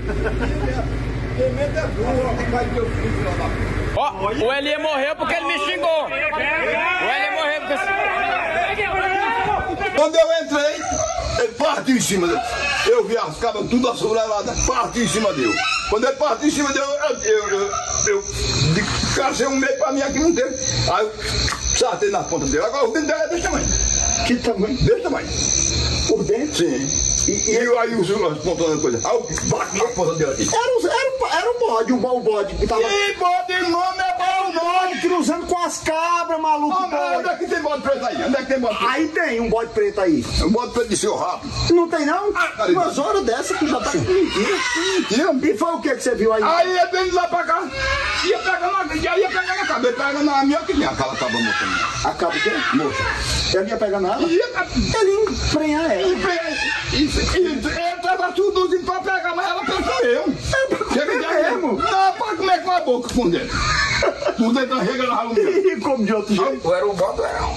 I: Ó, o Elia morreu porque ele me xingou. O Elia morreu porque...
B: Quando eu entrei, ele partiu em cima dele. Eu vi as cabras tudo assobreladas, partiu em cima dele. Quando ele partiu em cima dele, eu cacei um meio pra mim aqui não teve. Aí eu sartei na ponta dele. Agora o dente dele é desse tamanho.
A: Que tamanho?
B: Desse tamanho.
A: Por dentro?
B: Sim. E aí os pontões da coisa. Aí eu bati na ponta dele aqui.
A: Era um bode, o bode que tava...
B: Que bode, mano, é bom,
A: bode cruzando com as cabras, maluco.
B: Onde é que tem bode preto aí? Onde é que tem bode preto?
A: Aí tem um bode preto aí.
B: Um bode preto de seu rabo.
A: Não tem não? Umas horas dessa que já tá com mentira. E foi o que você viu aí?
B: Aí ele veio lá pra cá, ia pegar na cabra, ele pega na minha que tinha aquela cabra moça.
A: A cabra o quê?
B: Moça.
A: Ele ia pegar nela? Ele ia emprenhar ela.
B: Ele tava tudo pra pegar, mas ela pensou eu.
A: É mesmo?
B: Não, pra comer com a boca com o dedo. O dedo da rega na ralo mesmo.
A: E como de outro jeito?
C: Ou era o bode ou era um.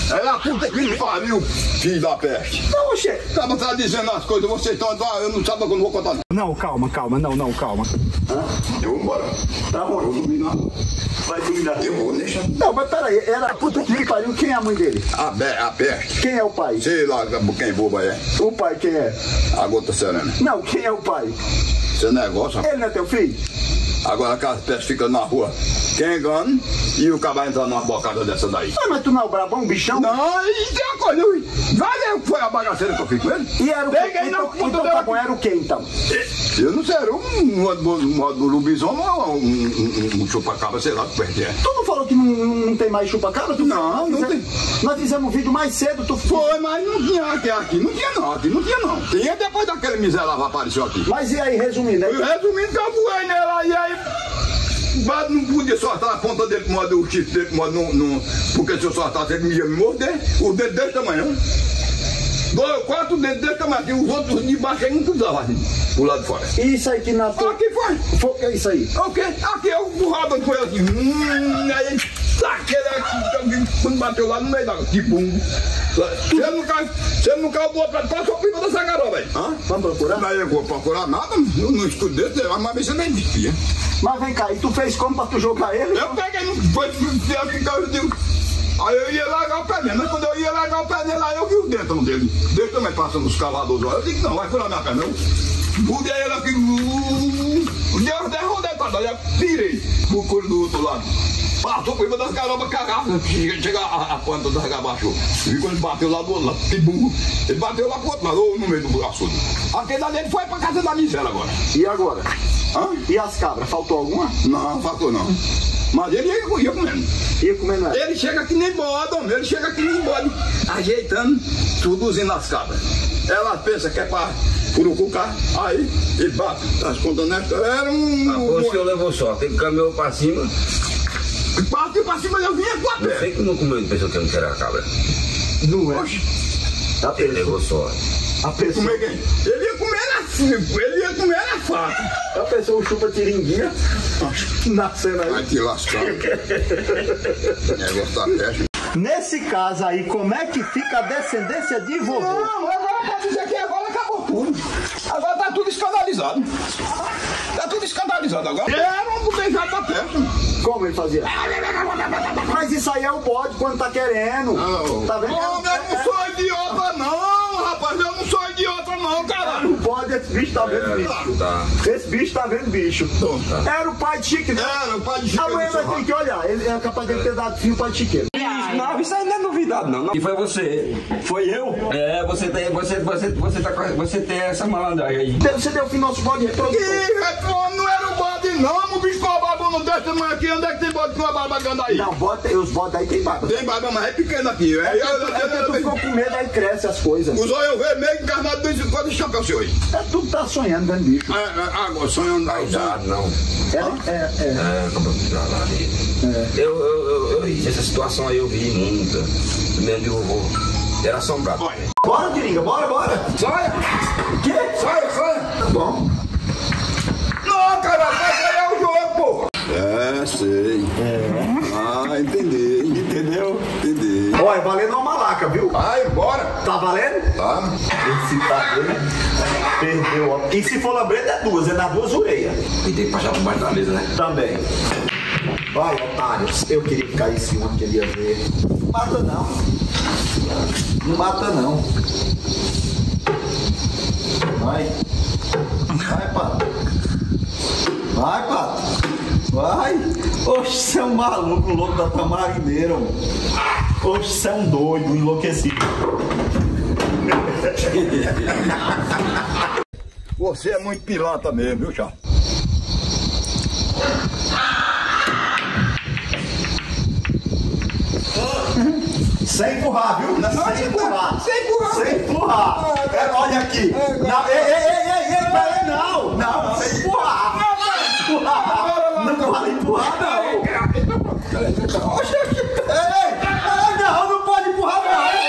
B: É a puta que me pariu, filho da peste.
A: Não, oxê.
B: Tava tá dizendo as coisas, vocês estão. Eu não sabe que eu não vou contar.
A: Não, calma, não, calma.
B: Eu vou embora.
A: Tá bom.
B: Eu vou dormir na rua.
A: Vai dormir na rua.
B: Eu vou, deixa.
A: Não, mas peraí, era a puta que me pariu, quem é a mãe dele?
B: A peste.
A: Quem é o pai?
B: Sei lá quem boba é.
A: O pai quem é?
B: A Gota Serena.
A: Não, quem é o pai?
B: Seu negócio, rapaz.
A: Ele não é teu filho?
B: Agora que as pestes ficam na rua, quem engana e o cara entrar numa bocada dessa daí.
A: Mas tu não é o brabão, bichão?
B: Não, e tem uma coisa, vai ver o que foi a bagaceira que eu fiz com ele.
A: E era o que? Então tá bom, era o que então?
B: Eu não sei, era um lobisomem ou um chupa-cabra, sei lá o que é.
A: Tu não falou que não tem mais chupa-cabra?
B: Não tem.
A: Nós fizemos um vídeo mais cedo, tu
B: foi, mas não tinha aqui, não tinha não. Tinha depois daquele miserável apareceu aqui.
A: Mas e aí, resumindo?
B: Resumindo, que eu voei nela e aí... Não podia soltar a ponta dele, o chifre dele, porque se eu soltasse ele ia me morder, os dedos desse tamanho. 4 dedos desse tamanho, os outros de baixo aí não precisava assim, pro lado de fora.
A: E isso aí que na tua...
B: Aqui foi.
A: O que é isso aí?
B: O quê? Aqui eu burrava com ele assim, aí aquele aqui, quando bateu lá no meio da tipo Você não caiu boa pra trás, só pipa dessa garoba aí.
A: Vamos procurar?
B: Não, eu vou procurar nada, eu não estudo desse, mas você nem existia.
A: Mas vem cá, e tu fez como pra tu jogar ele?
B: Eu peguei, foi eu digo. Aí eu ia largar o pé nele, mas quando eu ia largar o pé nele, aí eu vi o dentro dele. Dele também passando os cavadores. Eu digo, não, vai furar minha perna, não. Mudei ele aqui, deu 10 rodetas, aí eu tirei o couro do outro lado. Passou por cima das garobas, cagava, chega a ponta das garobas, baixou. E quando ele bateu lá do outro lado, que burro. Ele bateu lá pro outro lado, no meio do açude. Aquele dele foi pra casa da miséria agora.
A: E agora? E as cabras, faltou alguma?
B: Não, faltou não. Mas ele ia comendo.
A: Ia comendo ela?
B: Ele chega aqui nem bode, ele chega aqui nem bode, ajeitando, tudozinho nas cabras. Ela pensa que é pra curucucar, aí ele bate, as contas nessa, era
C: o senhor levou só, ele caminhou pra cima.
B: Partiu pra cima, eu vinha com a pé.
C: Não sei que não comeu, ele pensou que não era a cabra.
A: Não é?
B: Oxe.
C: Ele levou só.
A: A pessoa...
B: Comer quem? Ele ia comer na faca.
A: A pessoa chupa tiringuinha, nascendo aí.
B: Vai te lascar. Negócio da peste.
A: Nesse caso aí, como é que fica a descendência de vovô?
B: Não, agora pode dizer que agora acabou tudo. Agora tá tudo escandalizado. Tá tudo escandalizado agora. Era um beijado da peste.
A: Como ele fazia? Mas isso aí é o bode quando tá querendo.
B: Não.
A: Tá vendo?
B: Não, eu não sou idiota não, rapaz. Eu não sou idiota não, caralho.
A: O bode, esse bicho tá vendo bicho.
C: Tá.
A: Esse bicho tá vendo bicho.
B: Tá.
A: Era o pai de Chique, né?
B: Era o pai de Chique.
A: A mulher vai ter que olhar. Ele é capaz de ter dado filho para Chiqueiro.
C: Não, isso aí não é novidade, não. E foi você.
A: Foi eu?
C: É, você tem essa malandragem aí.
A: Você deu fim no nosso bode reprodutor.
B: Não era o bode não, o bicho com a barba não desse tamanho aqui. Onde é que tem bode com a barba grande aí?
A: Não, os bodes aí tem barba.
B: Tem barba, mas é pequena aqui.
A: Tu ficou com medo, aí cresce as coisas.
B: Os olhos vermelhos encarnados dois e quatro chapéu seu aí.
A: Tu tá sonhando vendo bicho.
B: Agora, sonhando
C: não. Eu ri, essa situação aí eu vi muita. Mesmo de vovô. Era assombrado.
A: Bora, Tiringa, bora.
B: Saia!
A: O quê?
B: Saia!
A: Tá bom.
B: Não, caralho, vai ganhar o jogo, porra! Sei. Entendi.
A: Entendeu?
B: Entendi.
A: Olha, valendo uma malaca, viu?
B: Vai, bora!
A: Tá valendo?
B: Tá.
A: Esse tá vendo? Perdeu, ó. E se for lambreta é duas, é nas duas orelhas.
C: E tem que passar por baixo da mesa, né?
A: Também. Vai, otários. Eu queria que caísse uma, queria ver. Não mata não. Não mata não. Vai. Vai, pato. Vai, pato. Vai. Oxe, você é um maluco, louco da tamarineira. Oxe, você é um doido, um enlouquecido.
B: Você é muito pilantra mesmo, viu, Chá?
A: Sem empurrar, viu? Sem empurrar. Sem empurrar. Olha aqui. Não, ei, peraí, não. Não, sem empurrar. Não vale empurrar, não. Não pode empurrar,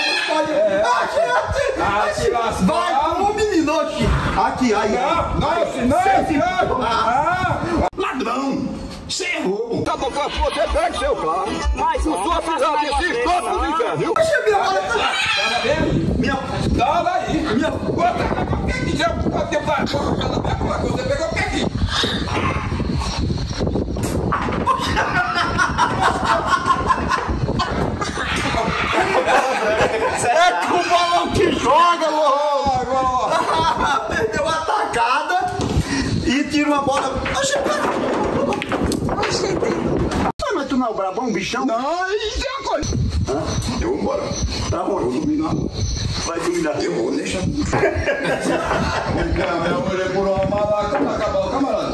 A: não. Vai, ô menino, oxi. Aqui, aí.
B: Não. Ladrão. Você é roubo. Tá bom. você pega seu carro. Mas o senhor precisa desses todos os infernos, viu? Tava aí. Minha bota. O que quiser, você pegou o que aqui?
A: É que o balão que joga, louco! Perdeu a tacada e tira uma bola. Mas tu não é o brabão, bichão?
B: Não, isso é uma coisa. Eu vou embora.
A: Tá bom, eu vou dormir não. Vai dormir não.
B: Eu vou, deixa. Minha mulher por uma malaca pra acabar o camarada.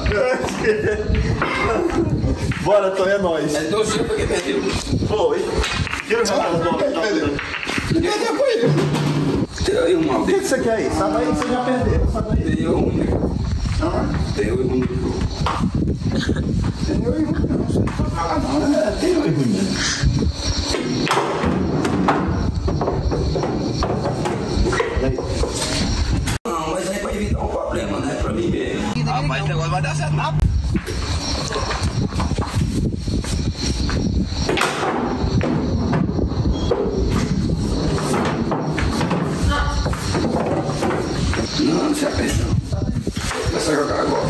A: Bora, Tonho, é nóis.
C: É doce porque perdeu.
A: Foi. Tira o jantar do
B: Quem perdeu? Quem perdeu foi ele.
C: Tem um
A: O que você quer aí? Sabe aí, você já perdeu. Sabe aí.
C: Tem um único. Tem um único.
B: Tem eu e não, você não pode falar não.
A: Tem eu e mesmo.
C: Não, mas aí vai evitar um problema, né? Pra mim mesmo. Rapaz, esse negócio vai dar certo. Não se atenção. Começa a jogar agora.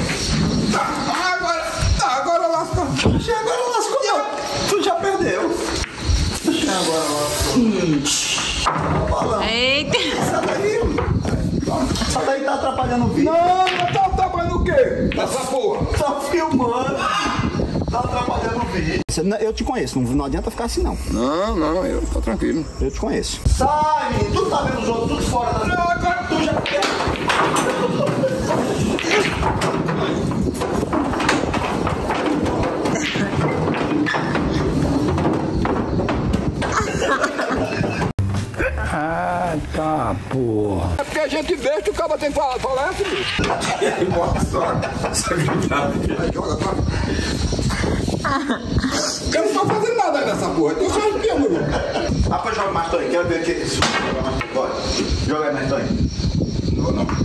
B: Agora lascou.
A: Agora lascou. Tu já perdeu. Agora lascou.
J: Eita.
A: Essa daí tá atrapalhando o vídeo.
B: Não, tá atrapalhando o quê? Essa porra.
A: Tá filmando. Tá atrapalhando o vídeo. Eu te conheço, não adianta ficar assim não.
B: Não, eu tô tranquilo.
A: Eu te conheço. Sai, menino. Tu tá vendo os outros tudo fora da...
B: Não, agora
A: Tu já quer...
B: Ah, tá, porra. É porque a gente besta, o cara tem que falar assim, bicho. Joga pra... Eu não tô fazendo nada aí nessa porra, eu tô só espiando, meu.
A: Rapaz, joga mais, Tonho. Quero ver aqui. Bora. Joga aí mais, Tonho.
B: Não vou não.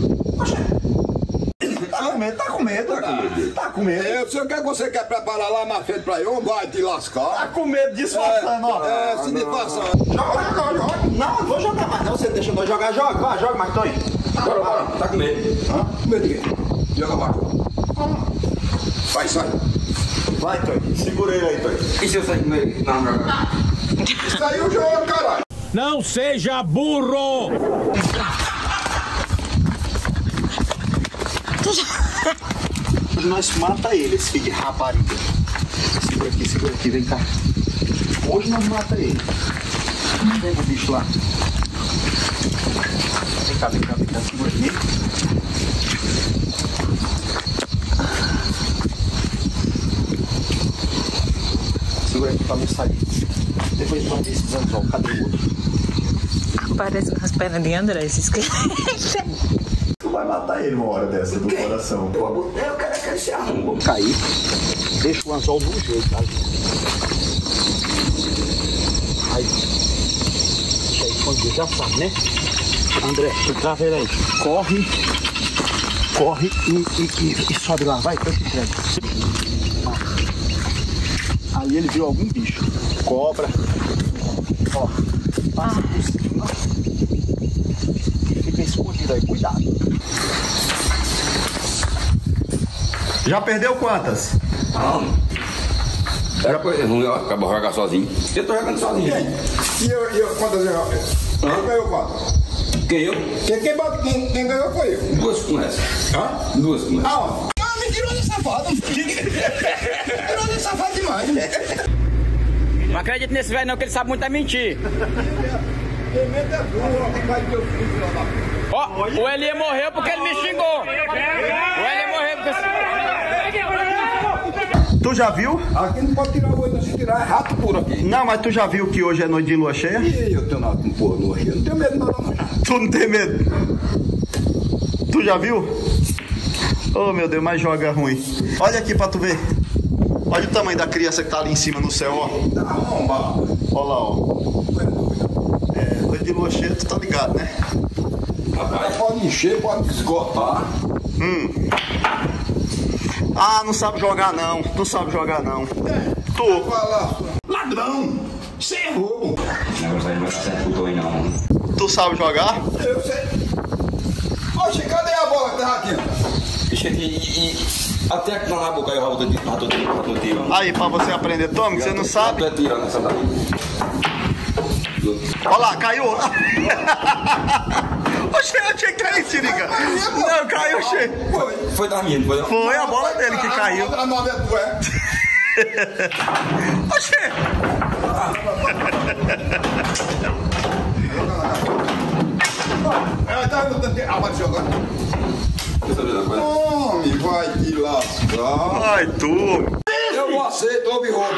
A: Tá com medo. Tá com medo.
B: Eu sei o que você quer preparar lá na frente pra eu, vai te lascar.
A: Tá com medo disfarçando, ó.
B: Se disfarçando.
A: Joga. Não vou jogar mais não. Você deixa nós jogar, joga. Vai, joga mais, Tonho.
C: Bora. Tá com medo.
B: Com medo de quê? Joga mais. Vai, sai.
A: Vai, Tonho. Segura ele aí, Tonho.
C: E se eu sair com medo? Não, joga.
B: Saiu o jogo, caralho.
I: Não seja burro!
A: Nós mata ele, esse filho de rapariga. Segura aqui, vem cá. Hoje nós mata ele. Pega o bicho lá. Vem cá, segura aqui. Segura aqui pra não sair. Depois de bater esses anzol, cadê o outro?
J: Parece as pernas de André, esses clientes.
A: Tu vai matar ele uma hora dessa do coração.
C: Eu quero que ele se arruma.
A: Cair, deixa o anzol do jeito, tá? Aí. Deixa aí escondido, já sabe, né? André, trava ele aí. Corre e sobe lá, vai, que eu te entrego. Aí ele viu algum bicho. Cobra. Ó, passa por cima. E fica escondido aí, cuidado. Já perdeu quantas?
C: Não. Era coisa ruim, ó. Acabou de jogar sozinho. Eu tô jogando sozinho.
B: E eu quantas eu joguei? Quem ganhou quantas?
C: Quem eu?
B: Quem ganhou foi eu.
C: Duas com essa.
B: Hã?
C: Duas com essa.
B: Ah, mentiroso safado. Mentiroso safado demais.
I: Não acredito nesse velho não, que ele sabe muito a mentir. Ó, o Elie morreu porque ele me xingou. O Elie morreu porque...
A: Tu já viu?
B: Aqui não pode tirar o olho, se tirar é rato por aqui.
A: Não, mas tu já viu que hoje é noite de lua cheia?
B: E eu tenho nada com porra lua cheia. Não tenho medo de nada não.
A: Tu não tem medo? Tu já viu? Oh meu Deus, mas joga ruim. Olha aqui pra tu ver. Olha o tamanho da criança que tá ali em cima no céu, ó.
B: Tá arrombado.
A: Olha lá, ó. Noite de lua cheia, tu tá ligado, né?
B: Rapaz, pode encher, pode esgotar.
A: Ah, não sabe jogar não. Não sabe jogar não. Tu.
B: Ladrão. Isso é roubo.
C: O negócio aí não vai dar certo pro Toninho, não.
A: Tu sabe jogar?
B: Eu sei. Oxe, cadê a bola que tava aqui?
C: Até que não na boca eu tô tirando.
A: Aí, pra você aprender, toma, que você não sabe.
C: Eu tô tirando essa daí.
A: Olha lá, caiu. Oxe, eu tinha que cair, Siriga. Não, caiu, oxe.
C: Foi da minha, foi da minha.
A: Foi a bola dele que caiu.
B: A nova é tua,
A: Oxe.
B: Vai jogar. Homem, vai te lascar.
A: Ai, tu.
B: Eu não aceito, houve roubo.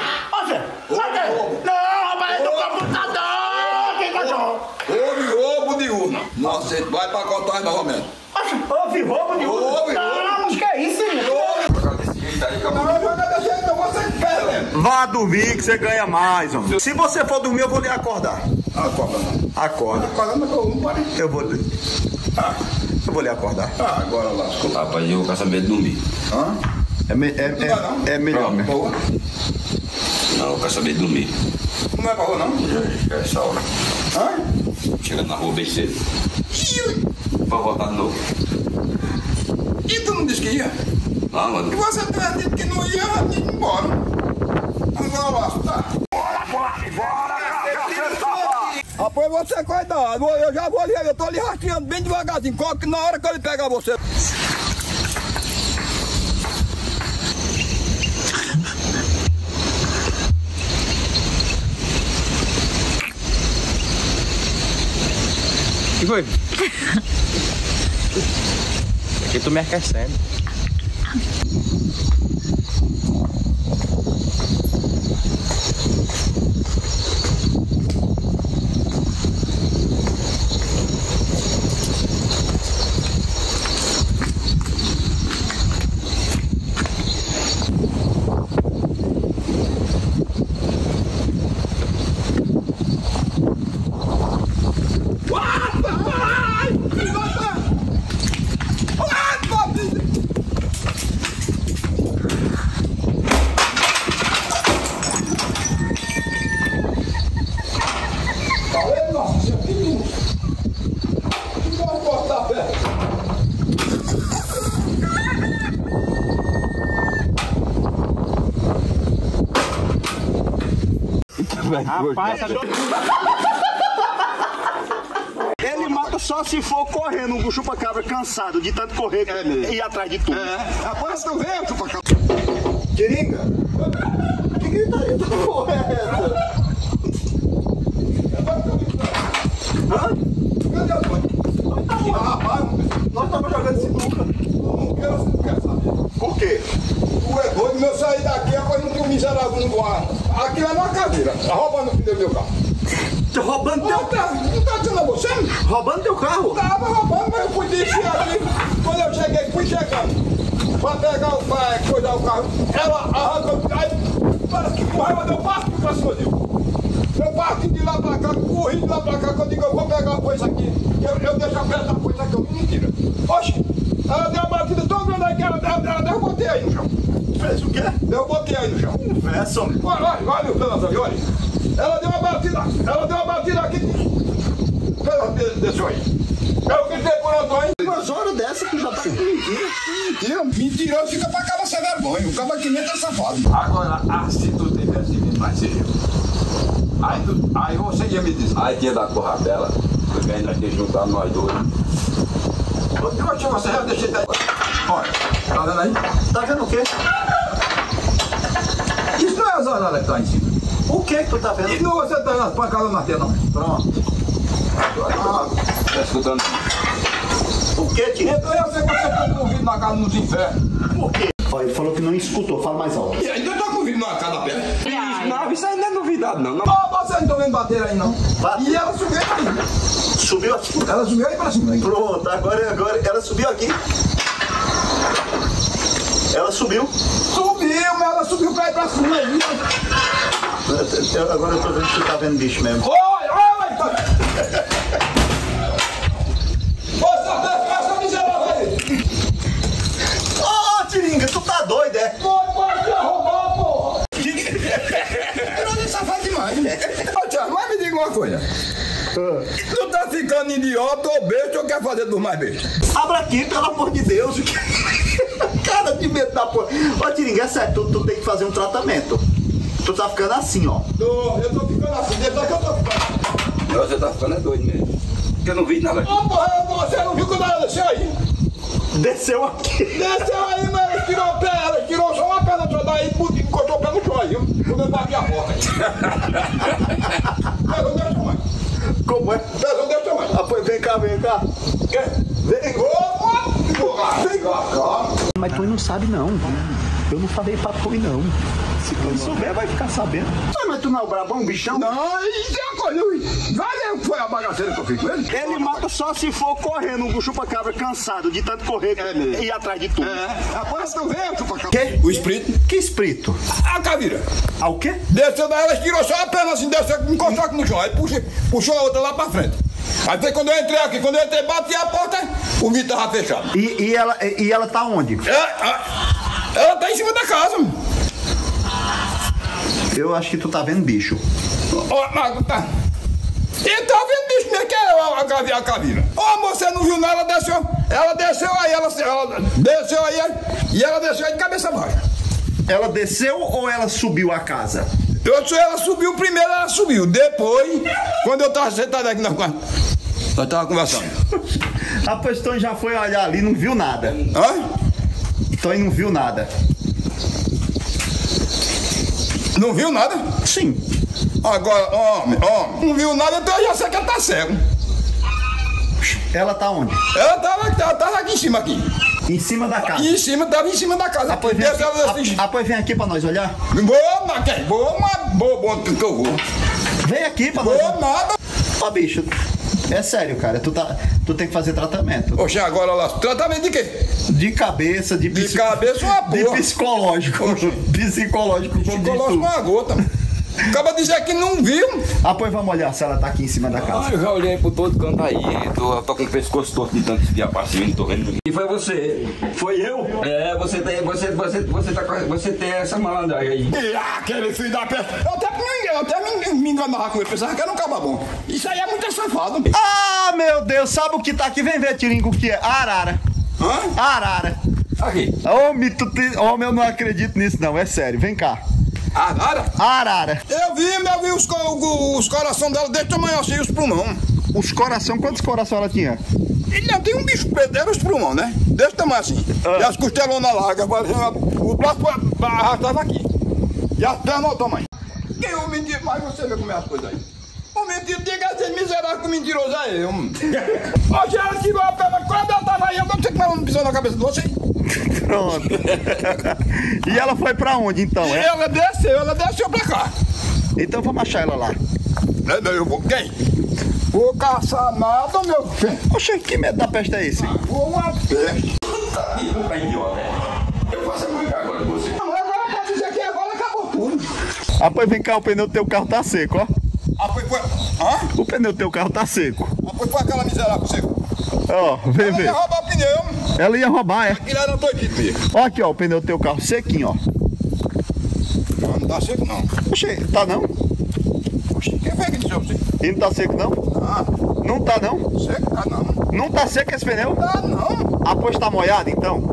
H: Não, rapaz, é do computador! Quem cachorro?
B: Houve roubo de urna. Não aceito, vai pra contagem novamente.
H: Houve roubo de urna?
B: Houve roubo.
H: Não, mas que é isso, hein?
B: Não, joga desse jeito, então você quer,
A: Vá dormir que você ganha mais, homem. Se você for dormir, eu vou lhe acordar.
B: Acorda não.
A: Acorda.
B: Acorda não, eu não parei.
A: Eu vou lhe acordar.
B: Agora lá.
C: Rapaz, eu vou ficar sabendo de dormir.
B: Hã?
A: É melhor mesmo.
B: Boa.
C: Não, eu quero saber de dormir.
B: Não é pra rua, não?
C: Já é essa hora.
B: Hã?
C: Chegando na rua bem cedo. Pra voltar de novo.
B: E tu não disse que ia?
C: Não, mano.
B: E você tinha dito que não ia embora. Agora lá, tá? Bora, rapaz, você cuidado. Eu já vou ali, eu tô ali rasteando bem devagarzinho. Que na hora que ele pegar você.
E: O que foi? Aqui eu tô me aquecendo.
A: Rapaz, ele mata só se for correndo, um chupa-cabra cansado de tanto correr e ir atrás de tudo.
B: Rapaz, tu vê, chupa-cabra.
A: Tiringa, que gritaria tá porra é essa?
B: Cadê a mãe? Rapaz,
A: nós estamos jogando sinuca.
B: Não quero saber.
A: Por quê?
B: Tu é doido, eu saí daqui, rapaz, não tinha um miserável no ar. Aquilo é uma cadeira, tá roubando o pneu do meu carro.
A: Tá roubando teu carro?
B: Não tá dizendo a você?
A: Roubando teu carro?
B: Tava roubando, mas eu fui desfiar aqui. Quando eu cheguei, fui chegando. Pra pegar o pai, cuidar o carro. Ela arrancou, aí parece que correu, deu passo pra cima dele. Eu parti de lá pra cá, corri de lá pra cá, quando eu digo, eu vou pegar a coisa aqui. Eu deixo a peça da coisa aqui, mentira. Oxe, ela deu uma batida tão grande aí que eu botei aí no chão.
A: Fez o quê?
B: Eu botei aí no chão.
A: Confessa, homem.
B: Olha o pedaço, olha. Ela deu uma batida aqui. Deixa eu aí. Eu gritei por Antônio.
A: Umas horas dessa que já tá com mentira.
B: Mentiroso fica pra acabar sem vergonha. O cabo aqui mesmo é safado.
C: Agora, se tu tivesse vindo mais cedo, aí você ia me dizer. Aí tinha dado porra dela, porque ainda tinha juntado nós dois.
B: Eu tinha você, eu deixei daí. Olha, tá vendo aí?
A: Tá vendo o quê?
B: Isso não é as horas que tá em cima.
A: O que tu tá vendo?
B: E não você tá nas pancadas na tela, não.
A: Pronto.
C: Tá escutando?
A: O que, tio?
B: Então eu sei que você tá com o vidro na casa nos infernos.
A: Por quê? Olha, ele falou que não escutou, fala mais alto.
B: E ainda tá com o vidro na casa da perna.
C: Não, isso aí não é novidade, não.
B: Vocês não estão vendo bater aí, não. E ela subiu aí.
A: Subiu aqui?
B: Ela subiu aí pra cima.
A: Pronto, agora ela subiu aqui. Ela subiu.
B: Subiu, mas ela subiu pra ir pra cima aí.
A: Agora eu tô vendo que tu tá vendo bicho mesmo.
B: Olha, essa miserável aí.
A: Ô, Tiringa, tu tá doido, é?
B: Pode roubar, porra. Mas me diga uma coisa. Tu tá ficando idiota ou besta ou quer fazer dos mais bestas?
A: Abra aqui, pelo amor de Deus. Cara de medo da porra. Ô, Tiringa, é sério, tu tem que fazer um tratamento. Tu tá ficando assim, ó.
B: Eu tô ficando assim, desde que eu tô ficando.
C: Você tá ficando doido mesmo. Porque eu não vi nada.
B: Ô, porra, você não viu quando ela desceu aí?
A: Desceu aqui.
B: Desceu aí, mas ela tirou o pé, ela tirou só uma perna só daí e encostou o pé no chão aí, viu? Quando eu bati a porta. Pega o Deus tamanho.
A: Como é?
B: Pega o Deus tamanho.
A: Ah, pois vem cá, vem cá.
B: Quer? Vem, vem cá.
A: Mas tu não sabe não. Eu não falei pra tu não. Se tu souber, vai ficar sabendo. Ah, mas tu não é o brabão, bichão?
B: Não, isso é uma coisa. Vai ver o que foi a bagaceira que eu fiz com ele.
A: Ele mata só se for correndo, um chupa-cabra cansado de tanto correr e ir atrás de tudo.
B: Rapaz, tu vê o chupa-cabra.
A: Que?
B: O espírito.
A: Que espírito?
B: A caveira.
A: Ah, o quê?
B: Desceu daí, ela tirou só a perna assim, desceu, encostou aqui no chão. Aí puxou a outra lá pra frente. Aí foi quando eu entrei aqui, quando eu entrei, bati a porta, o vidro tava fechado.
A: E ela tá onde?
B: Ela tá em cima da casa.
A: Eu acho que tu tá vendo bicho.
B: Tá. E tá vendo bicho mesmo, que é a caveira. Você não viu nada, ela desceu aí, ela desceu aí, e ela desceu aí de cabeça baixa.
A: Ela desceu ou ela subiu a casa?
B: Ela subiu primeiro, ela subiu. Depois, quando eu tava sentado aqui na quarta, nós tava conversando.
A: A Tony já foi olhar ali, não viu nada.
B: Hã?
A: Tony não viu nada.
B: Não viu nada?
A: Sim.
B: Agora, homem, não viu nada, então eu já sei que ela tá cego.
A: Ela tá onde?
B: Ela tava aqui em cima, aqui.
A: Em cima da casa?
B: Tava em cima da casa.
A: Pois vem aqui pra nós olhar.
B: Boa, que eu vou.
A: Vem aqui pra nós olhar.
B: Nada.
A: Ó, bicho, é sério, cara, tu tem que fazer tratamento.
B: Oxe, agora lá, tratamento de quê?
A: De cabeça, de
B: cabeça uma porra.
A: De psicológico. Psicológico
B: uma gota. Acaba de dizer que não viu.
A: Pois vamos olhar se ela tá aqui em cima da casa.
C: Eu já olhei por todo canto aí. Eu tô com o pescoço torto de tanto espiar pra cima, não tô vendo. E foi você.
A: Foi eu?
C: É, você tem essa malandragem aí.
B: E aquele filho da peste. Eu até me enganava com ele, pensava que era um caba bom. Isso aí é muito safado.
A: Ah, meu Deus, sabe o que tá aqui? Vem ver, Tiringo, o que é? Arara.
B: Hã?
A: Arara.
B: Aqui.
A: Homem, eu não acredito nisso não, é sério, vem cá.
B: Arara?
A: Arara.
B: Eu vi os coração dela desse tamanho assim, os pulmão.
A: Os coração, quantos coração ela tinha?
B: Ele não tem um bicho preto, era os pulmão, né? Desse tamanho assim. E as costelonas largas, o braço arrastava aqui. E as pernas ao tamanho. Quem eu mentir mais você vê como é as coisas aí. O mentira, diga assim, miserável que mentiroso é eu. Hoje ela tirou a perna, quando ela tava aí, eu não sei como ela não pisou na cabeça de você.
A: Pronto. E ela foi pra onde então?
B: Ela desceu pra cá.
A: Então vamos achar ela lá.
B: Eu vou. Quem? Vou caçar nada, meu filho.
A: Oxe, que medo da peste é esse?
B: Vou uma peste.
C: Não tá idiota, né? Eu faço a brincar agora com você.
B: Não, agora pode dizer que agora acabou tudo.
A: Pois vem cá, o pneu do teu carro tá seco, ó.
B: Foi. Hã?
A: O pneu do teu carro tá seco.
B: Foi aquela miserável seco.
A: Ó, vem ver.
B: Ela ia roubar o pneu.
A: Ela ia roubar, é?
B: Aquilo era doido mesmo.
A: Ó aqui, ó, o pneu do teu carro sequinho, ó.
B: Não tá seco não.
A: Oxe, tá não?
B: Oxe, quem foi que disse pra você?
A: E não tá seco não? Não tá não?
B: Seco tá não.
A: Não tá seco esse pneu?
B: Tá não.
A: Pois tá molhado então?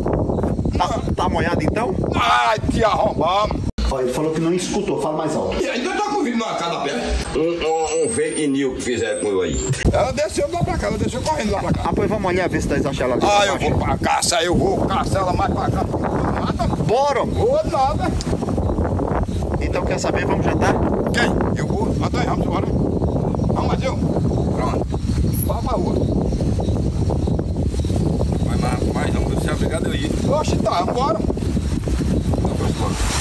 A: Tá molhado então?
B: Ai, te arrombar.
A: Ó, ele falou que não escutou, fala mais alto.
B: E ainda tá com o vídeo na cara da perna.
C: Um fake news que fizeram com eu aí.
B: Ela desceu lá pra cá, ela desceu correndo lá pra cá.
A: Pois vamos olhar, ver se nós achamos ela ali.
B: Eu vou caçar ela mais pra cá. Nada.
A: Bora!
B: Vou nada.
A: Então quer saber, vamos jantar?
B: Quem? Eu vou. Vamos embora. Vamos, mas eu. Pronto. Vá pra rua.
C: Mas não, você é obrigado a ir.
B: Oxe, tá, bora.